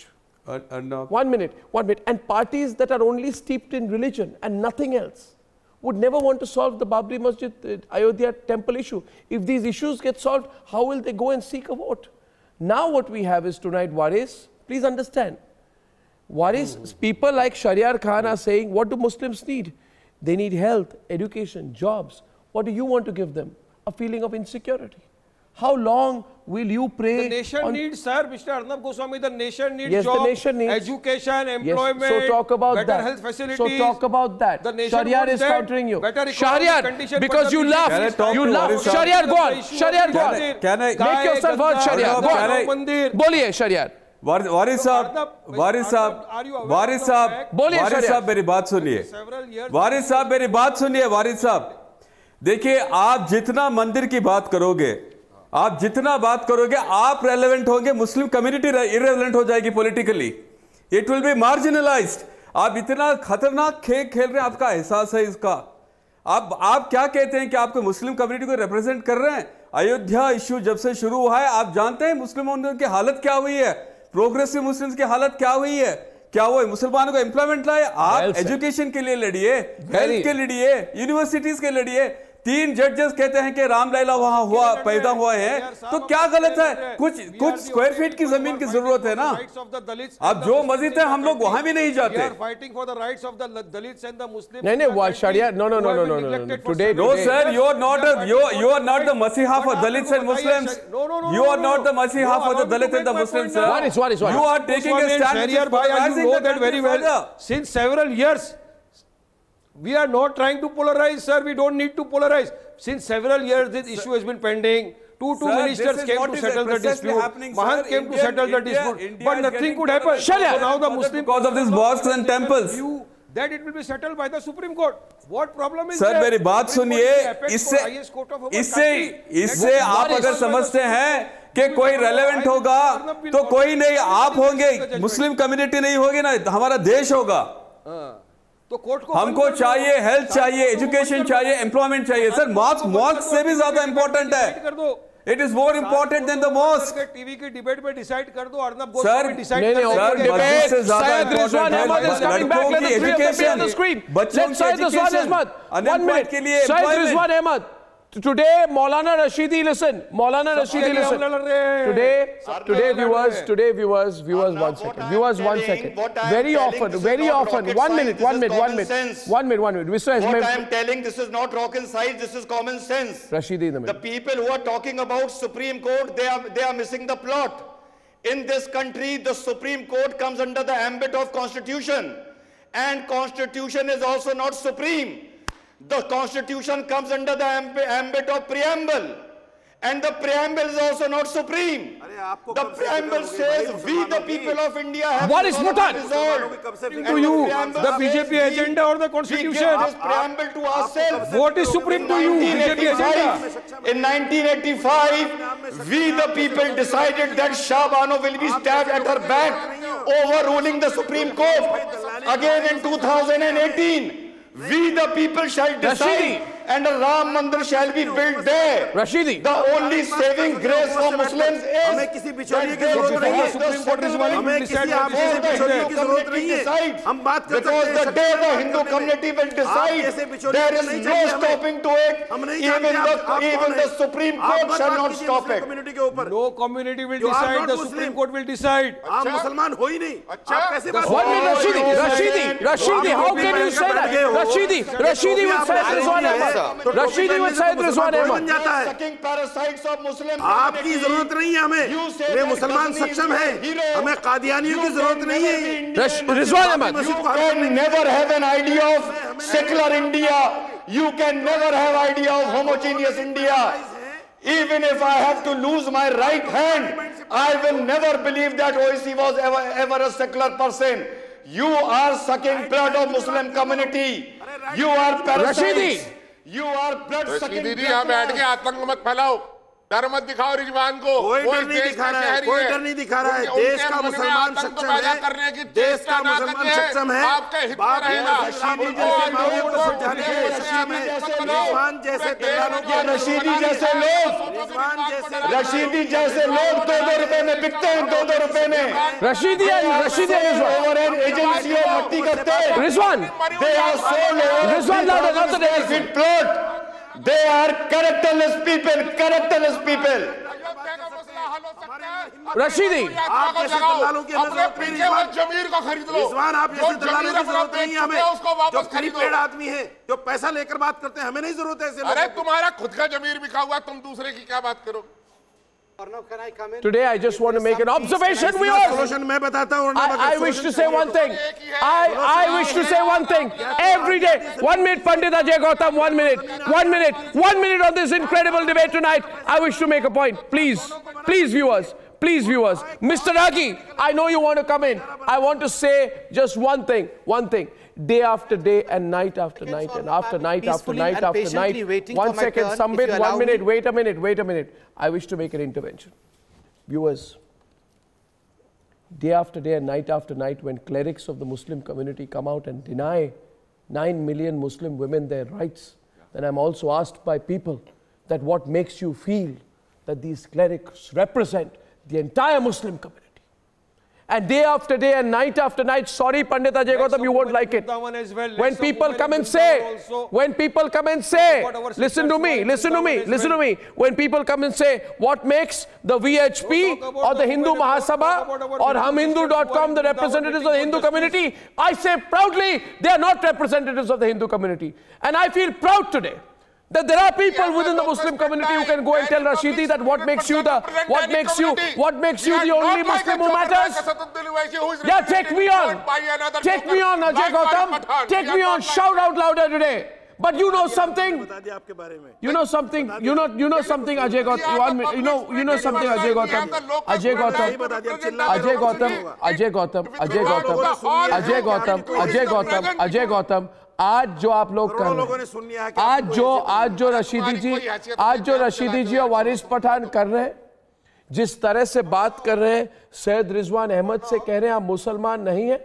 Uh, Arnab. One minute, one minute. And parties that are only steeped in religion and nothing else would never want to solve the Babri Masjid, uh, Ayodhya temple issue. If these issues get solved, how will they go and seek a vote? Now what we have is tonight, Waris, please understand. Waris, mm. people like Shariar Khan are saying, what do Muslims need? They need health, education, jobs. What do you want to give them? A feeling of insecurity. How long will you pray? The nation needs, sir, Mister Arnab Goswami, the nation needs yes, jobs, the nation needs, education, employment, yes, so talk about better that. health facilities. So talk about that. The nation Shariar is that. countering you. Shariar, because you laughed. You laughed. Shariar, go on. Shariar, go on. Can I? Make yourself heard, Shariar. Go on. Boliye, Shariar. वारिस साहब, वारिस साहब, वारिस साहब, वारिस साहब मेरी बात सुनिए, वारिस साहब मेरी बात सुनिए, वारिस साहब, देखिए आप जितना मंदिर की बात करोगे, आप जितना बात करोगे, आप रेलेवेंट होंगे, मुस्लिम कम्युनिटी इरेलेवेंट हो जाएगी politically, it will be marginalised. आप इतना खतरनाक खेल खेल रहे हैं, आपका एहसास है इसका? आप आप क्या कहते हैं कि आपको मुस्लिम कम्युनिटी को रिप्रेजेंट कर रहे हैं? अयोध्या इश्यू जब से शुरू हुआ है, आप जानते हैं मुस्लिमों की हालत क्या हुई है, प्रोग्रेसिव मुस्लिम्स की हालत क्या हुई है, क्या वो मुसलमानों को एम्प्लॉयमेंट लाए? आप एजुकेशन के लिए लड़िए, हेल्थ के लड़िए, यूनिवर्सिटीज के लड़िए। तीन जजेस कहते हैं कि रामलैला वहां हुआ पैदा हुआ है, तो क्या गलत है? कुछ कुछ स्क्वायर फीट की जमीन की जरूरत है ना। अब जो मस्जिद है हम लोग वहां भी नहीं जाते। नहीं नहीं शरिया, no no no no no no today no sir, you are not you you are not the मसीहा for Dalits and Muslims, you are not the मसीहा for the Dalit and the Muslims sir, you are taking a stand polarizing that very well. Since several years we are not trying to polarize, sir. We don't need to polarize. Since several years, this issue has been pending. Two two sir, ministers came to settle the dispute. Mahan came Indian, to settle the dispute, India, India but nothing could happen. So now the Muslim, because of these mosques and temples, you, that it will be settled by the Supreme Court. What problem is sir, there? मेरी बात सुनिए, इससे इससे इससे आप अगर समझते हैं कि कोई रेलेवेंट होगा, तो कोई नहीं, आप होंगे, मुस्लिम कम्युनिटी नहीं होगी ना, हमारा देश होगा। तो कोर्ट को हमको चाहिए हेल्थ चाहिए, एजुकेशन चाहिए, एम्प्लॉयमेंट चाहिए सर। मॉस्क मॉस्क से भी ज्यादा इंपॉर्टेंट है। It is more important than the mosque. TV की डिबेट में डिसाइड कर दो, अर्नब गोस्वामी डिसाइड कर दो। सर डिबेट से ज्यादा इंपॉर्टेंट है लड़कों की एजुकेशन, बच्चों की एजुकेशन, अनएम्प्लॉयड के लिए employment. Today, Maulana Rashidi, listen. Maulana Rashidi, listen. Today, today, viewers, today, viewers, viewers, one second. Viewers, one second. Very often, very often. One minute, one minute, one minute, one minute, one minute. What I am telling, this is not rocket science. This is common sense. Rashidi, the The people who are talking about Supreme Court, they are they are missing the plot. In this country, the Supreme Court comes under the ambit of Constitution, and Constitution is also not supreme. The Constitution comes under the ambit of preamble, and the preamble is also not supreme. The preamble says we the people of India have what is Bhutan to you, the B J P agenda or the Constitution? We give this preamble to ourselves. What is supreme to you, B J P agenda? In nineteen eighty-five, we the people decided that Shah Bano will be stabbed at her back, overruling the Supreme Court. Again in two thousand eighteen, we the people shall decide, Rashidi, and a Ram Mandir shall be built there. Rashidi, the only saving grace for Muslims is हमें किसी बिचौलिए की जरूरत नहीं है, Supreme Court is one हमें किसी आपसे बिचौलिए की जरूरत नहीं है। हम बात कर because the day the Hindu community will decide, there is no stopping to it. Even the even the Supreme Court shall not stop it. No community will decide. The Supreme Court will decide. आप मुसलमान हो ही नहीं। आप कैसे बात? One minute, Rashidi, Rashidi, Rashidi, how can you say that? Rashidi, Rashidi will say Rizwan Ahmad. Rashidi will say Rizwan Ahmad. आपकी जरूरत नहीं है हमें, वे मुसलमान सक्षम है, हमें कादियानियों की जरूरत नहीं है। Rizwan Ahmad, you can never have an idea of secular India. You can never have idea of homogeneous India. Even if I have to lose my right hand, I will never believe that O I C was ever, ever a secular person. You are sucking blood of Muslim community. You are parasites. You are blood sucking. दीदी यहाँ बैठ के आतंक मत फैलाओ। डर मत दिखाओ रिजवान को। कोई डर नहीं दिखा रहा है, कोई डर नहीं दिखा रहा है। देश का मुसलमान सक्षम है, देश का मुसलमान सक्षम है। बाप रशीदी जैसे मामलों को सुलझाने के लिए सक्षम है। रिजवान जैसे दलालों के रशीदी जैसे लोग रशीदी जैसे लोग दो दो रुपए में बिकते हैं, दो दो रुपए में। रशीदी रशीदी एजेंसियों मट्टी करते हैं। रिजवान दे आर सो लोग रिजवान प्लॉट They are characterless people, characterless people. Rashidi आप जैसे दलालों की हमें जरूरत नहीं। रिजवान जमीर को खरीद लो। रिजवान आप जैसे दलालों की जरूरत नहीं है हमें। जो प्रीपेड आदमी है, जो पैसा लेकर बात करते हैं, हमें नहीं जरूरत है ऐसे। अरे तुम्हारा खुद का जमीर बिका हुआ, तुम दूसरे की क्या बात करो। Today I just want to make an observation, viewers. Solution मैं बताता हूँ। I, I wish to say one thing. I, I wish to say one thing. Every day, one minute, Pandit Ajay Gautam, one minute, one minute, one minute on this incredible debate tonight. I wish to make a point. Please, please, viewers, please, viewers. Mister Ragi, I know you want to come in. I want to say just one thing, one thing. Day after day and night after night and after night after night after night. One second, Sambit, one minute, wait a minute, wait a minute. I wish to make an intervention. Viewers, day after day and night after night, when clerics of the Muslim community come out and deny nine million Muslim women their rights, then I'm also asked by people that what makes you feel that these clerics represent the entire Muslim community. And day after day and night after night, sorry Pandit Ajay Gautam, you won't like it. When people come and say, when people come and say, listen to me, listen to me, listen to me. When people come and say, what makes the V H P or the Hindu Mahasabha or hum hindu dot com the representatives of the Hindu community, I say proudly, they are not representatives of the Hindu community. And I feel proud today that there are people within the Muslim community who can go and tell Rashidi that what makes you the what makes you what makes you the only Muslim who matters. Yeah, take me on, take me on, Ajay Gautam, take me on. Shout out louder today. But you know something. You know something. You know you know something, Ajay Gautam. You know you know something, Ajay Gautam. Ajay Gautam. Ajay Gautam. Ajay Gautam. Ajay Gautam. Ajay Gautam. Ajay Gautam. Ajay Gautam. आज जो आप लोग कर रहे हैं, आज जो आज जो रशीदी जी आज जो रशीदी जी और वारिस पठान कर रहे हैं, जिस तरह से बात कर रहे हैं, सैयद रिजवान अहमद से कह रहे हैं आप मुसलमान नहीं है,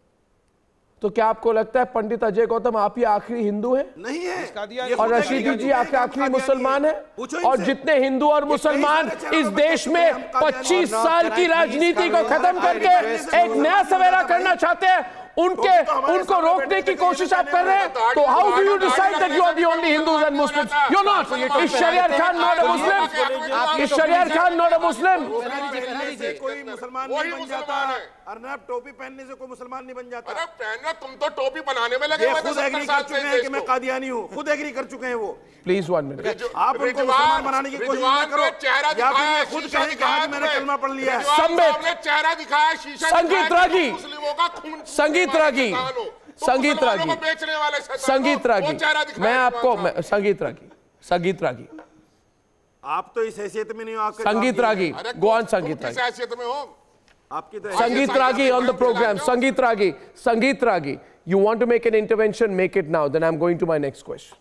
तो क्या आपको लगता है पंडित अजय गौतम आप ही आखिरी हिंदू हैं? नहीं है। और रशीदी जी आखिर आखिरी मुसलमान है? और जितने हिंदू और मुसलमान इस देश में पच्चीस साल की राजनीति को खत्म करके एक नया सवेरा करना चाहते हैं, उनके उनको रोकने की कोशिश आप कर रहे हैं, तो how do you decide that you are the only Hindus and Muslims? You are not. Is Shariyar Khan not a Muslim? Is Shariyar Khan not a Muslim? कोई मुसलमान नहीं बन जाता। अर्नब, टोपी पहनने से कोई मुसलमान नहीं बन जाता। अरे पहनना, तुम तो टोपी बनाने में लगे हुए थे। खुद एग्री कर चुके हैं कि मैं कादियानी हूँ, खुद एग्री कर चुके हैं वो। Please one minute. आप उनको मुसलमान बनाने की कोशिश ना करो, या फिर खुद कहें कि आज मैंने कलमा पढ़ लिया है। संबित चेहरा दिखाया, शीशा संगीत रागी, मुस्लिमों का खून, संगीत रागी, संगीत रागी, संगीत रागी, मैं आपको संगीत रागी, संगीत रागी, आप तो इस हैसियत में नहीं हो। संगीत रागी, गो ऑन संगीत रागी, हैसियत में हो आपकी तो संगीत रागी on the program. संगीत रागी, संगीत रागी, you want to make an intervention, make it now. Then I'm going to my next question.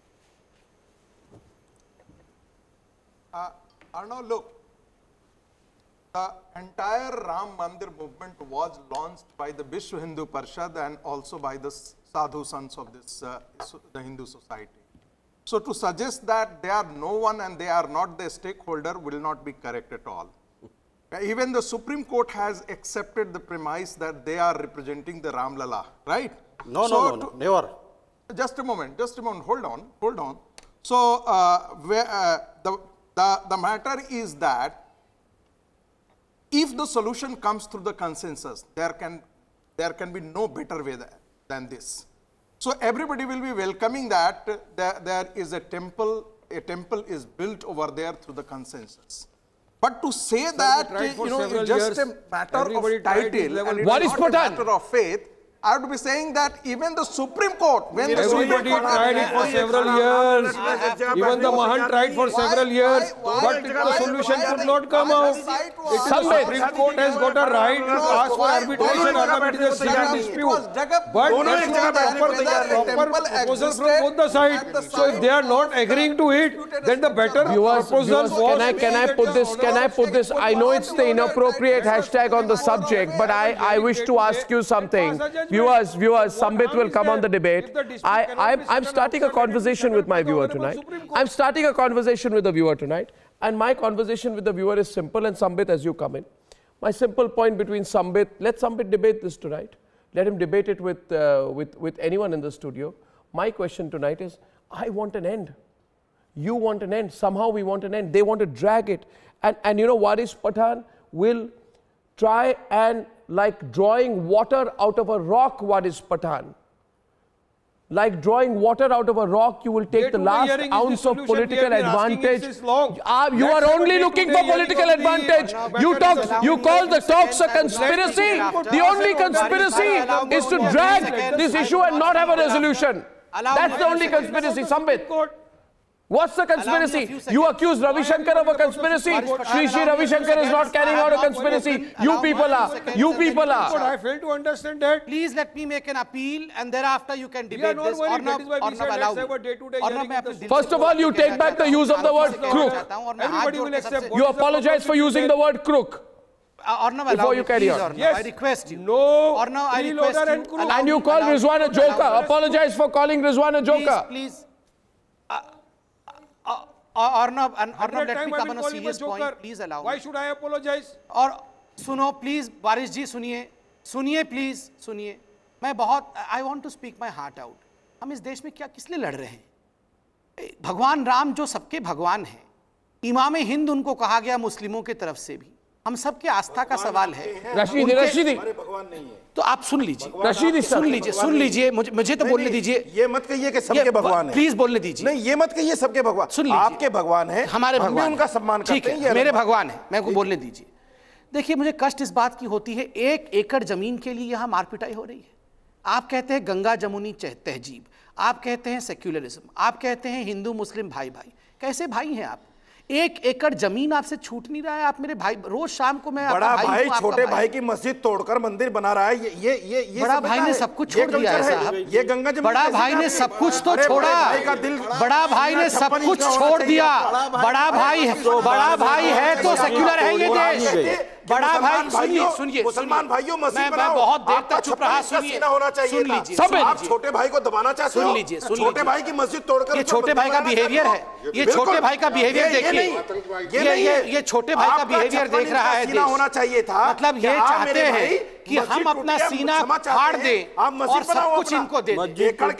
Uh, Arnab, look, the entire Ram Mandir movement was launched by the Vishwa Hindu Parishad and also by the sadhu sons of this uh, the Hindu society. So to suggest that they are no one and they are not the stakeholder will not be correct at all. Even the Supreme Court has accepted the premise that they are representing the Ram Lala, right? No, so no, no, no, never. Just a moment, just a moment, hold on, hold on. So uh, where, uh, the, the, the matter is that if the solution comes through the consensus, there can, there can be no better way that, than this. So everybody will be welcoming that there, there is a temple, a temple is built over there through the consensus. But to say that, you know, it's just a matter of title and it's not a matter of faith, I would be saying that even the Supreme Court, when everybody the tried it for several years, even the Mahan tried for several years, but the solution could not come out. It is the Supreme Court has got a right to ask for arbitration. Arnab, it is a civil dispute, but there should be proper proposals from both the sides. So if they are not agreeing to it, then the better proposal was. Can I can I put this? Can I put this? I know it's the inappropriate hashtag on the subject, but I I wish to ask you something. Viewers, viewers, Sambit will come on the debate. I, I'm, I'm starting a conversation with my viewer tonight. I'm starting a conversation with the viewer tonight. And my conversation with the viewer is simple. And Sambit, as you come in, my simple point between Sambit, let Sambit debate this tonight. Let him debate it with, uh, with, with anyone in the studio. My question tonight is, I want an end. You want an end. Somehow we want an end. They want to drag it. And, and you know, Waris Pathan will try and, like drawing water out of a rock, Waris Pathan. Like drawing water out of a rock, you will take the last ounce of political advantage. Uh, you are only looking for political advantage. You talk, you call the talks a conspiracy. The only conspiracy is to drag this issue and not have a resolution. That's the only conspiracy. Sambit. What's the conspiracy? You accuse Ravi Shankar of a conspiracy. Shri Shri Ravi Shankar is not carrying out a conspiracy. You people are. You people are. I fail to understand that. Please let me make an appeal and thereafter you can debate this. Arnab, First of all, you take back the use of the word crook. Everybody will accept. You apologize for using the word crook. Arnab, before you carry on. Yes. I request you. No. Arnab, I request you. And you call Rizwan a joker. Apologize for calling Rizwan a joker. Please, please. Uh, Arnab, and Arnab, let me come on a serious point. Please allow me. Why should I apologize? और सुनो please, वारिस जी सुनिए, सुनिए please, सुनिए. मैं बहुत, I want to speak my heart out. हम इस देश में क्या किस लिए लड़ रहे हैं? भगवान राम जो सबके भगवान हैं, इमाम हिंद उनको कहा गया मुस्लिमों की तरफ से भी. हम सबके आस्था का सवाल है. रशीदी, रशीदी. तो आप सुन लीजिए. रशीदी, सुन लीजिए, सुन लीजिए. मुझे मुझे तो बोलने दीजिए. ये मत कहिए कि सबके भगवान हैं. प्लीज बोलने दीजिए. नहीं, ये मत कहिए सबके भगवान. सुन लीजिए. आपके भगवान हैं. हमारे भगवान. उनका सम्मान करते हैं. मेरे भगवान है. मैं को बोलने दीजिए. देखिए, मुझे कष्ट इस बात की होती है, एक एकड़ जमीन के लिए यहाँ मारपिटाई हो रही है. आप कहते हैं गंगा जमुनी तहजीब, आप कहते हैं सेक्युलरिज्म, आप कहते हैं हिंदू मुस्लिम भाई भाई. कैसे भाई हैं आप? एक एकड़ जमीन आपसे छूट नहीं रहा है. आप मेरे भाई, रोज शाम को मैं बड़ा भाई, भाई छोटे भाई की मस्जिद तोड़कर मंदिर बना रहा है. ये ये ये, ये बड़ा भाई ने सब कुछ छोड़ दिया है साहब. ये गंगा जमुनी. बड़ा भाई ने सब कुछ तो छोड़ा. बड़ा भाई ने सब कुछ छोड़ दिया. बड़ा भाई बड़ा भाई है तो सेक्युलर है ये देश. बड़ा भाई सुनिए सुनिए मुसलमान भाइयों मस्जिद बनाओ. मैं बहुत देर तक चुप रहा. सुनिए, सुन लीजिए. आप छोटे भाई को दबाना चाहते हो. सुन लीजिए, छोटे भाई की मस्जिद तोड़कर. ये छोटे भाई का बिहेवियर है. ये छोटे भाई का बिहेवियर देखिए. ये ये ये छोटे भाई का बिहेवियर देख रहा है देश. होना चाहिए था. मतलब ये चाहते हैं कि हम अपना सीना फाड़ दें और सब कुछ इनको दे दें.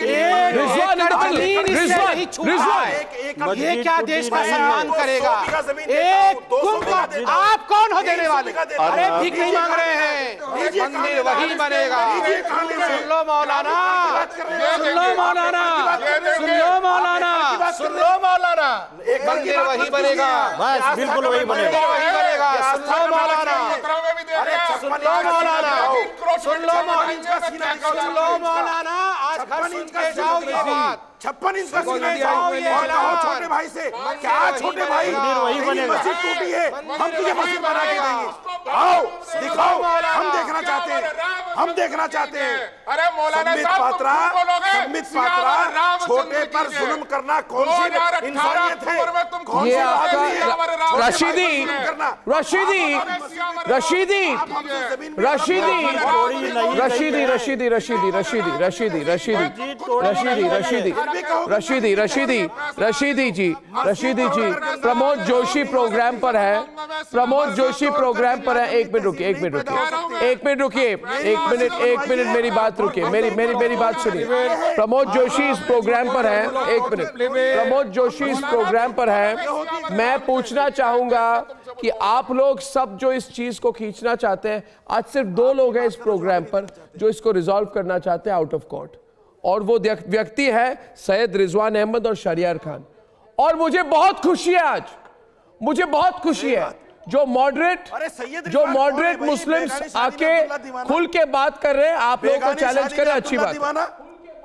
ये क्या देश का सम्मान करेगा? एक आप कौन हो देने वाले? अरे भीख नहीं मांग रहे हैं. मंदिर वही बनेगा. सुन लो मौलाना, सुन लो मौलाना, सुन लो मौलाना, सुन लो मौलाना. मंदिर वही बनेगा. बस बिल्कुल वही बनेगा. वही बनेगा. सुन लो मौलाना, सुन लो मौलाना, सुन लो मौलाना, सुन लो मौलाना. आज घर सुन के जाओ ये बात. छप्पन इंच का सीना और कहो छोटे भाई से, क्या छोटे भाई वही बनेगा. मस्जिद टूटी है, हम तुझे मस्जिद बना के देंगे. आओ दिखाओ. हम देखना चाहते हैं, हम देखना चाहते हैं. अरे मौलाना संबित पात्रा, संबित पात्रा, छोटे पर जुल्म करना कौन सी इंसानियत है? ये आपका रशीदी, रशीदी, रशीदी, रशीदी, रशीदी, रशीदी, रशीदी, रशीदी, रशीदी, रशीदी, रशीदी, रशीदी, रशीदी, रशीदी, रशीदी जी, रशीदी जी, प्रमोद जोशी प्रोग्राम पर है. प्रमोद जोशी प्रोग्राम पर है. एक मिनट रुकिए, एक मिनट रुकिए, एक मिनट रुकिए, एक मिनट, एक मिनट मेरी बात रुकिए. मेरी मेरी मेरी बात सुनिए. प्रमोद जोशी इस प्रोग्राम पर है. एक मिनट. प्रमोद जोशी इस प्रोग्राम पर है. मैं पूछना चाहूंगा कि आप लोग सब जो इस चीज को खींचना चाहते हैं, आज सिर्फ दो लोग हैं इस प्रोग्राम पर जो इसको रिजॉल्व करना चाहते हैं आउट ऑफ कोर्ट, और वो व्यक्ति है सैयद रिजवान अहमद और शरियार खान. और मुझे बहुत खुशी है आज, मुझे बहुत खुशी है जो मॉडरेट जो मॉडरेट मुस्लिम्स आके खुल के बात कर रहे हैं, आप लोगों को चैलेंज करें, अच्छी बात।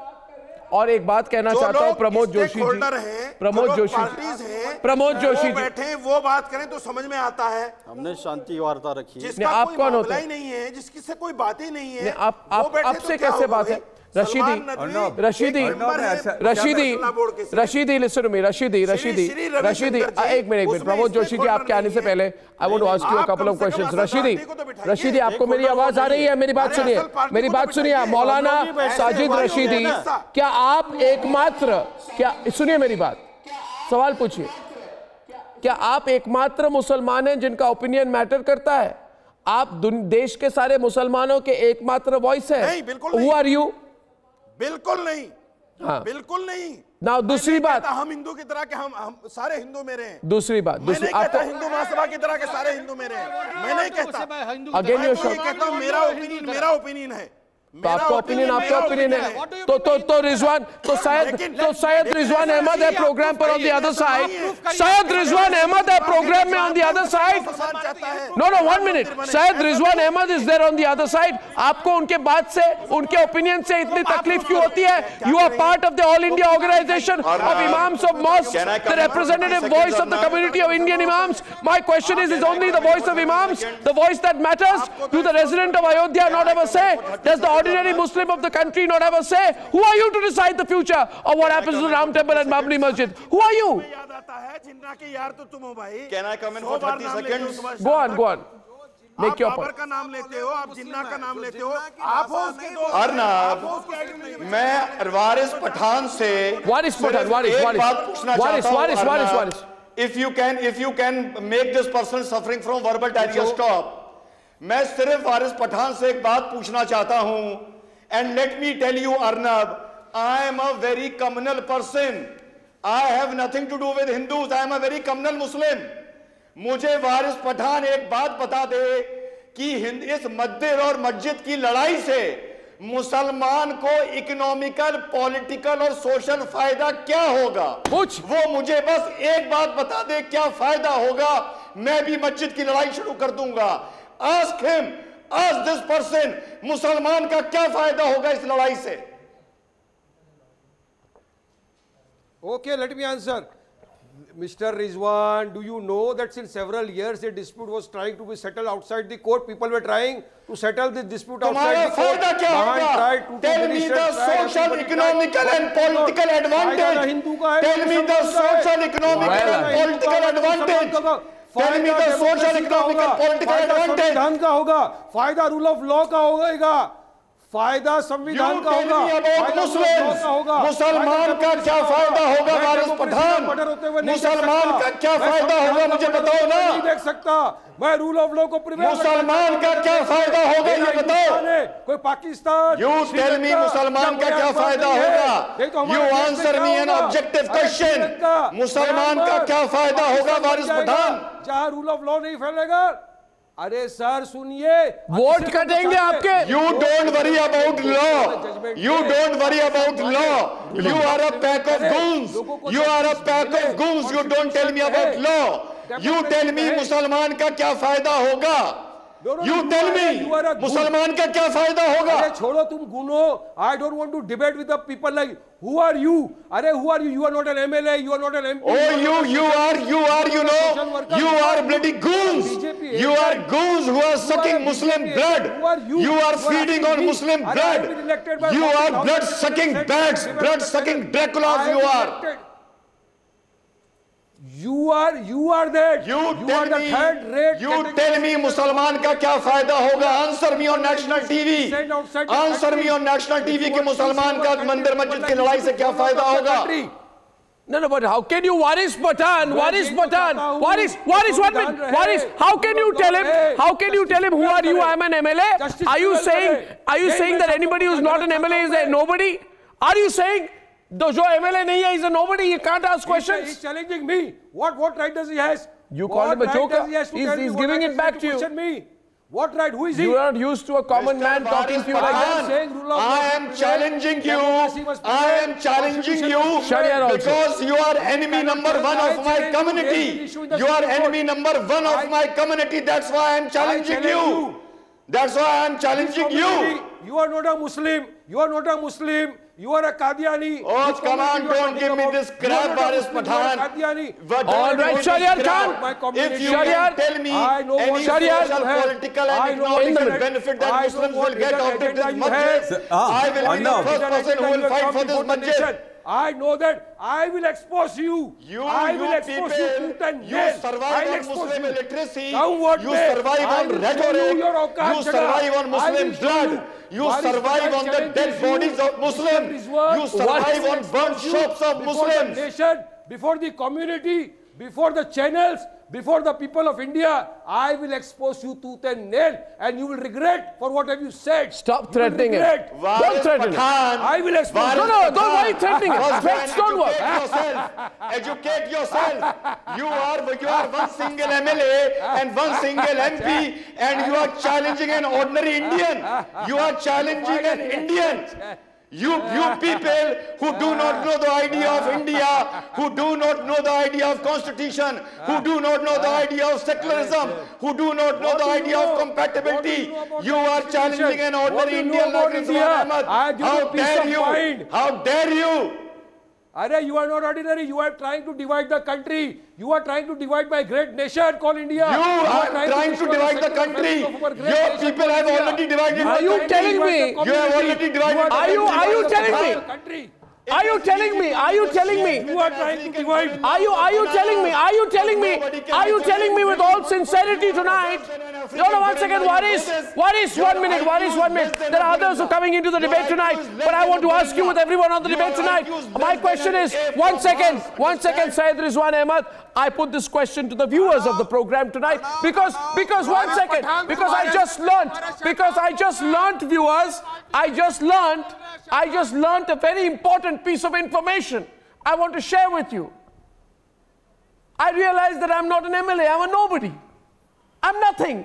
और एक बात कहना चाहता हूं, प्रमोद जोशी जी, प्रमोद जोशी प्रमोद जोशी बैठे वो बात करें तो समझ में आता है। हमने शांति वार्ता रखी। जिसका आप कौन होते हैं? नहीं है, जिसकी से कोई बात ही नहीं है। आप आप आपसे कैसे बात है? Rashidi Rashidi Rashidi Rashidi listen to me, Rashidi Rashidi Rashidi एक मिनट एक मिनट प्रमोद जोशी जी, आपके आने से पहले I want to ask you a couple of questions. Rashidi Rashidi आपको मेरी आवाज आ रही है? मेरी बात सुनिए, मेरी बात सुनिए। मौलाना साजिद रशीदी, क्या आप एकमात्र, क्या सुनिए मेरी बात, सवाल पूछिए, क्या आप एकमात्र मुसलमान हैं जिनका ओपिनियन मैटर करता है? आप देश के सारे मुसलमानों के एकमात्र वॉइस है? नहीं, बिल्कुल Who are you? बिल्कुल नहीं, हाँ बिल्कुल नहीं। ना दूसरी बात, हम हिंदू की तरह के हम हम सारे हिंदू मेरे हैं। दूसरी बात, दूसरी आप तो हिंदू महासभा की तरह के सारे हिंदू मेरे हैं, मैं नहीं कहता। अगेन यू कहता हूं मेरा ओपिनियन मेरा ओपिनियन है। तो आपका ओपिनियन आपका ओपिनियन है। तो तो तो रिजवान तो शायद तो शायद रिजवान अहमद है प्रोग्राम पर ऑन द अदर साइड, शायद रिजवान अहमद है प्रोग्राम में on the other side. No no one minute, शायद Rizwan Ahmed is there on the other side. आपको उनके बात से, उनके ओपिनियन से इतनी तकलीफ क्यों होती है? You are part of the all India organisation of imams of mosque, the representative voice of the community of Indian imams. My question is is only the voice of imams the voice that matters? Do the resident of Ayodhya not have a say? Does the ordinary Muslim of the country not have a say? Who are you to decide the future of what happens to the Ram Temple and Babri Masjid? Who are you? याद आता है जिन्ना के यार तो तुम हो भाई। Can I come in for thirty seconds? Go on, go on. Make your point. आप का नाम लेते हो, आप जिन्ना का नाम लेते हो, आप हो उसके दो। अर्नब, मैं वारिस पठान से वारिस पठान वारिस वारिस वारिस वारिस वारिस वारिस If you can, if you can make this person suffering from verbal diarrhea stop, मैं सिर्फ वारिस पठान से एक बात पूछना चाहता हूं। And let me tell you Arnab, I am a very communal person, I have nothing to do with Hindus, I am a very communal Muslim. मुझे वारिस पठान एक बात बता दे कि इस मंदिर और मस्जिद की लड़ाई से मुसलमान को इकोनॉमिकल, पॉलिटिकल और सोशल फायदा क्या होगा? कुछ वो मुझे बस एक बात बता दे, क्या फायदा होगा? मैं भी मस्जिद की लड़ाई शुरू कर दूंगा। Ask him, ask this person, मुसलमान का क्या फायदा होगा इस लड़ाई से? Okay, let me answer. Mister Rizwan, do you know that since several years the dispute was trying to be settled outside the court? People were trying to settle this dispute outside the court. फायदा क्या होगा? Tell me the social, economical and political advantage. Tell me the social, economical and political advantage. Tell me the social, economic and political advantage. संविधान का होगा, फायदा rule of law का होगा, फायदा संविधान का होगा, मुसलमान का क्या फायदा होगा? वारिस पठान, मुसलमान का क्या फायदा होगा मुझे बताओ ना। नहीं देख सकता मैं रूल ऑफ लॉ को प्रिवेल। मुसलमान का क्या फायदा होगा ये बताओ। कोई पाकिस्तान, यू टेल मी मुसलमान का क्या फायदा होगा? You answer me an objective question. मुसलमान का क्या फायदा होगा वारिस पठान? जहां रूल ऑफ लॉ नहीं फैलेगा। अरे सर सुनिए, वोट कटेंगे आपके। You don't worry about law, you don't worry about law, you are a pack of goons, you are a pack of goons, you don't tell me about law, you tell me मुसलमान का क्या फायदा होगा? You tell me मुसलमान का क्या फायदा होगा? अरे छोड़ो तुम goons, I don't want to debate with the people like who are you? अरे who are you? You are not an MLA, you are not an MP. Oh, you, you are, you are, you know, you are bloody goons. You are goons who are sucking Muslim blood. You are feeding on Muslim blood. You are blood sucking bats, blood sucking Draculas. You are. You are, you are that. You, you tell are the me, third rate. You tell me मुसलमान का क्या फायदा होगा? Answer me on national T V. Answer me on national T V कि मुसलमान का मंदिर मस्जिद की लड़ाई से क्या फायदा होगा? No, no, but how can you, Waris Pathan, Waris Pathan, Waris, Waris, what minute, Waris, how can you tell him, how can you tell him who are you, I am an M L A? Are you saying, are you saying that anybody who is not an M L A is a nobody? Are you saying, though jo M L A nahi hai, is a nobody, he can't ask questions? He's challenging me. What, what right does he has? You called him a joker. He's, he's giving it back to you. Me. What right? Who is he? You are not used to a common man talking to you like that. I am challenging you. I am challenging you because you are enemy number one of my community. You are enemy number one of my community. That's why I am challenging you. That's why I am challenging you. You are not a Muslim. You are not a Muslim. You are a Qadiani. Oh, come on, don't give me this crap, Waris Pathan. All right, Shariar Khan. If you can tell me any social, political and economic benefit that Muslims will get out of this masjid, I will be the first person who will fight for this masjid. I know that. I will expose you. You, I will you expose people, you. To you survive on Muslim illiteracy. You day. survive on rhetoric. You, you survive on Muslim blood. You survive on the dead bodies of Muslims. You survive on burnt shops of Muslims. Before the nation, before the community, before the channels, before the people of India, I will expose you tooth and nail, and you will regret for what have you said. Stop threatening it. Don't threaten it. I will expose. No, no, don't. Why are you threatening it? Threats don't work. Yourself. Educate yourself. You are you are one single M L A and one single M P, and you are challenging an ordinary Indian. You are challenging an Indian. You, you people who do not know the idea of India, who do not know the idea of constitution, who do not know the idea of secularism, who do not know the idea of compatibility, you are challenging an ordinary Indian like Rizwan Ahmad. How dare you? How dare you? Arey, you are not ordinary. You are trying to divide the country. You are trying to divide my great nation called India. You, you are, are trying, trying to, to divide the country. Your people have already divided. Are you telling me? You have already divided. Are you? Are you telling me? Are you telling me? Are you telling me? You are trying to divide. Are you? Are you telling me? Are you telling me? Are you telling me with all sincerity tonight? No, no, one second, Waris. Waris, one minute. Waris, one minute. There are others who are coming into the debate tonight, but I want to ask you with everyone on the debate tonight. My question is, one second, one second, Syed Rizwan Ahmad. I put this question to the viewers of the program tonight because, because one second, because I just learnt, because I just learnt, viewers, I just learnt, I just learnt a very important piece of information I want to share with you. I realized that I'm not an M L A, I'm a nobody. I'm nothing.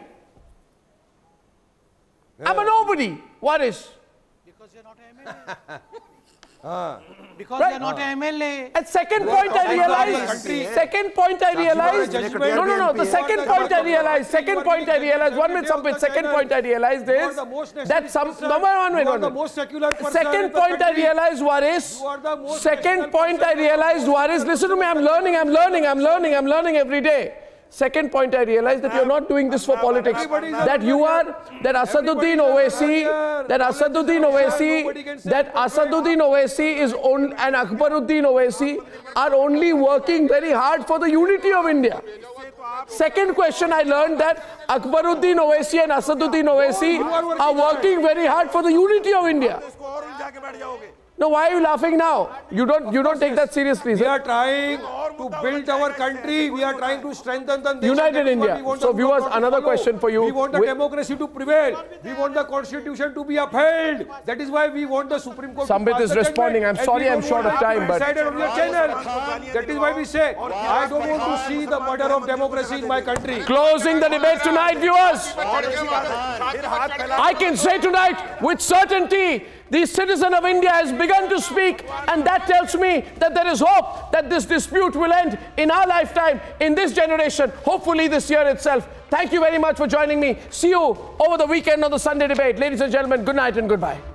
Yeah. I'm a nobody. What is? Because you're not an M L A. Ah. Because right. you're not an M L A. At second point I realized, second point I realized, no, no, no, the second point I realized, second point I realized, one minute, Sampit, second point I realized is that some, no, one minute, one minute. Second point I realized, Waris, second point I realized, Waris, listen to me, I'm learning, I'm learning, I'm learning, I'm learning every day. Second point, I realized that you're not doing this for politics. That you are, that Asaduddin Owaisi, that Asaduddin Owaisi, that Asaduddin Owaisi is on, and Akbaruddin Owaisi are only working very hard for the unity of India. Second question, I learned that Akbaruddin Owaisi and Asaduddin Owaisi are working very hard for the unity of India. No, why are you laughing now? You don't, you don't take that seriously. We are trying to build our country. We are trying to strengthen the nation. United India. So viewers, another question for you. We want the we democracy to prevail. We want the constitution to be upheld. That is why we want the Supreme Court Sambit is responding. I'm sorry I'm short of time, but... On your channel. That is why we say, I don't want to see the murder of democracy in my country. Closing the debate tonight, viewers. I can say tonight with certainty, the citizen of India has begun to speak, and that tells me that there is hope that this dispute will end in our lifetime, in this generation, hopefully this year itself. Thank you very much for joining me. See you over the weekend on the Sunday debate. Ladies and gentlemen, good night and goodbye.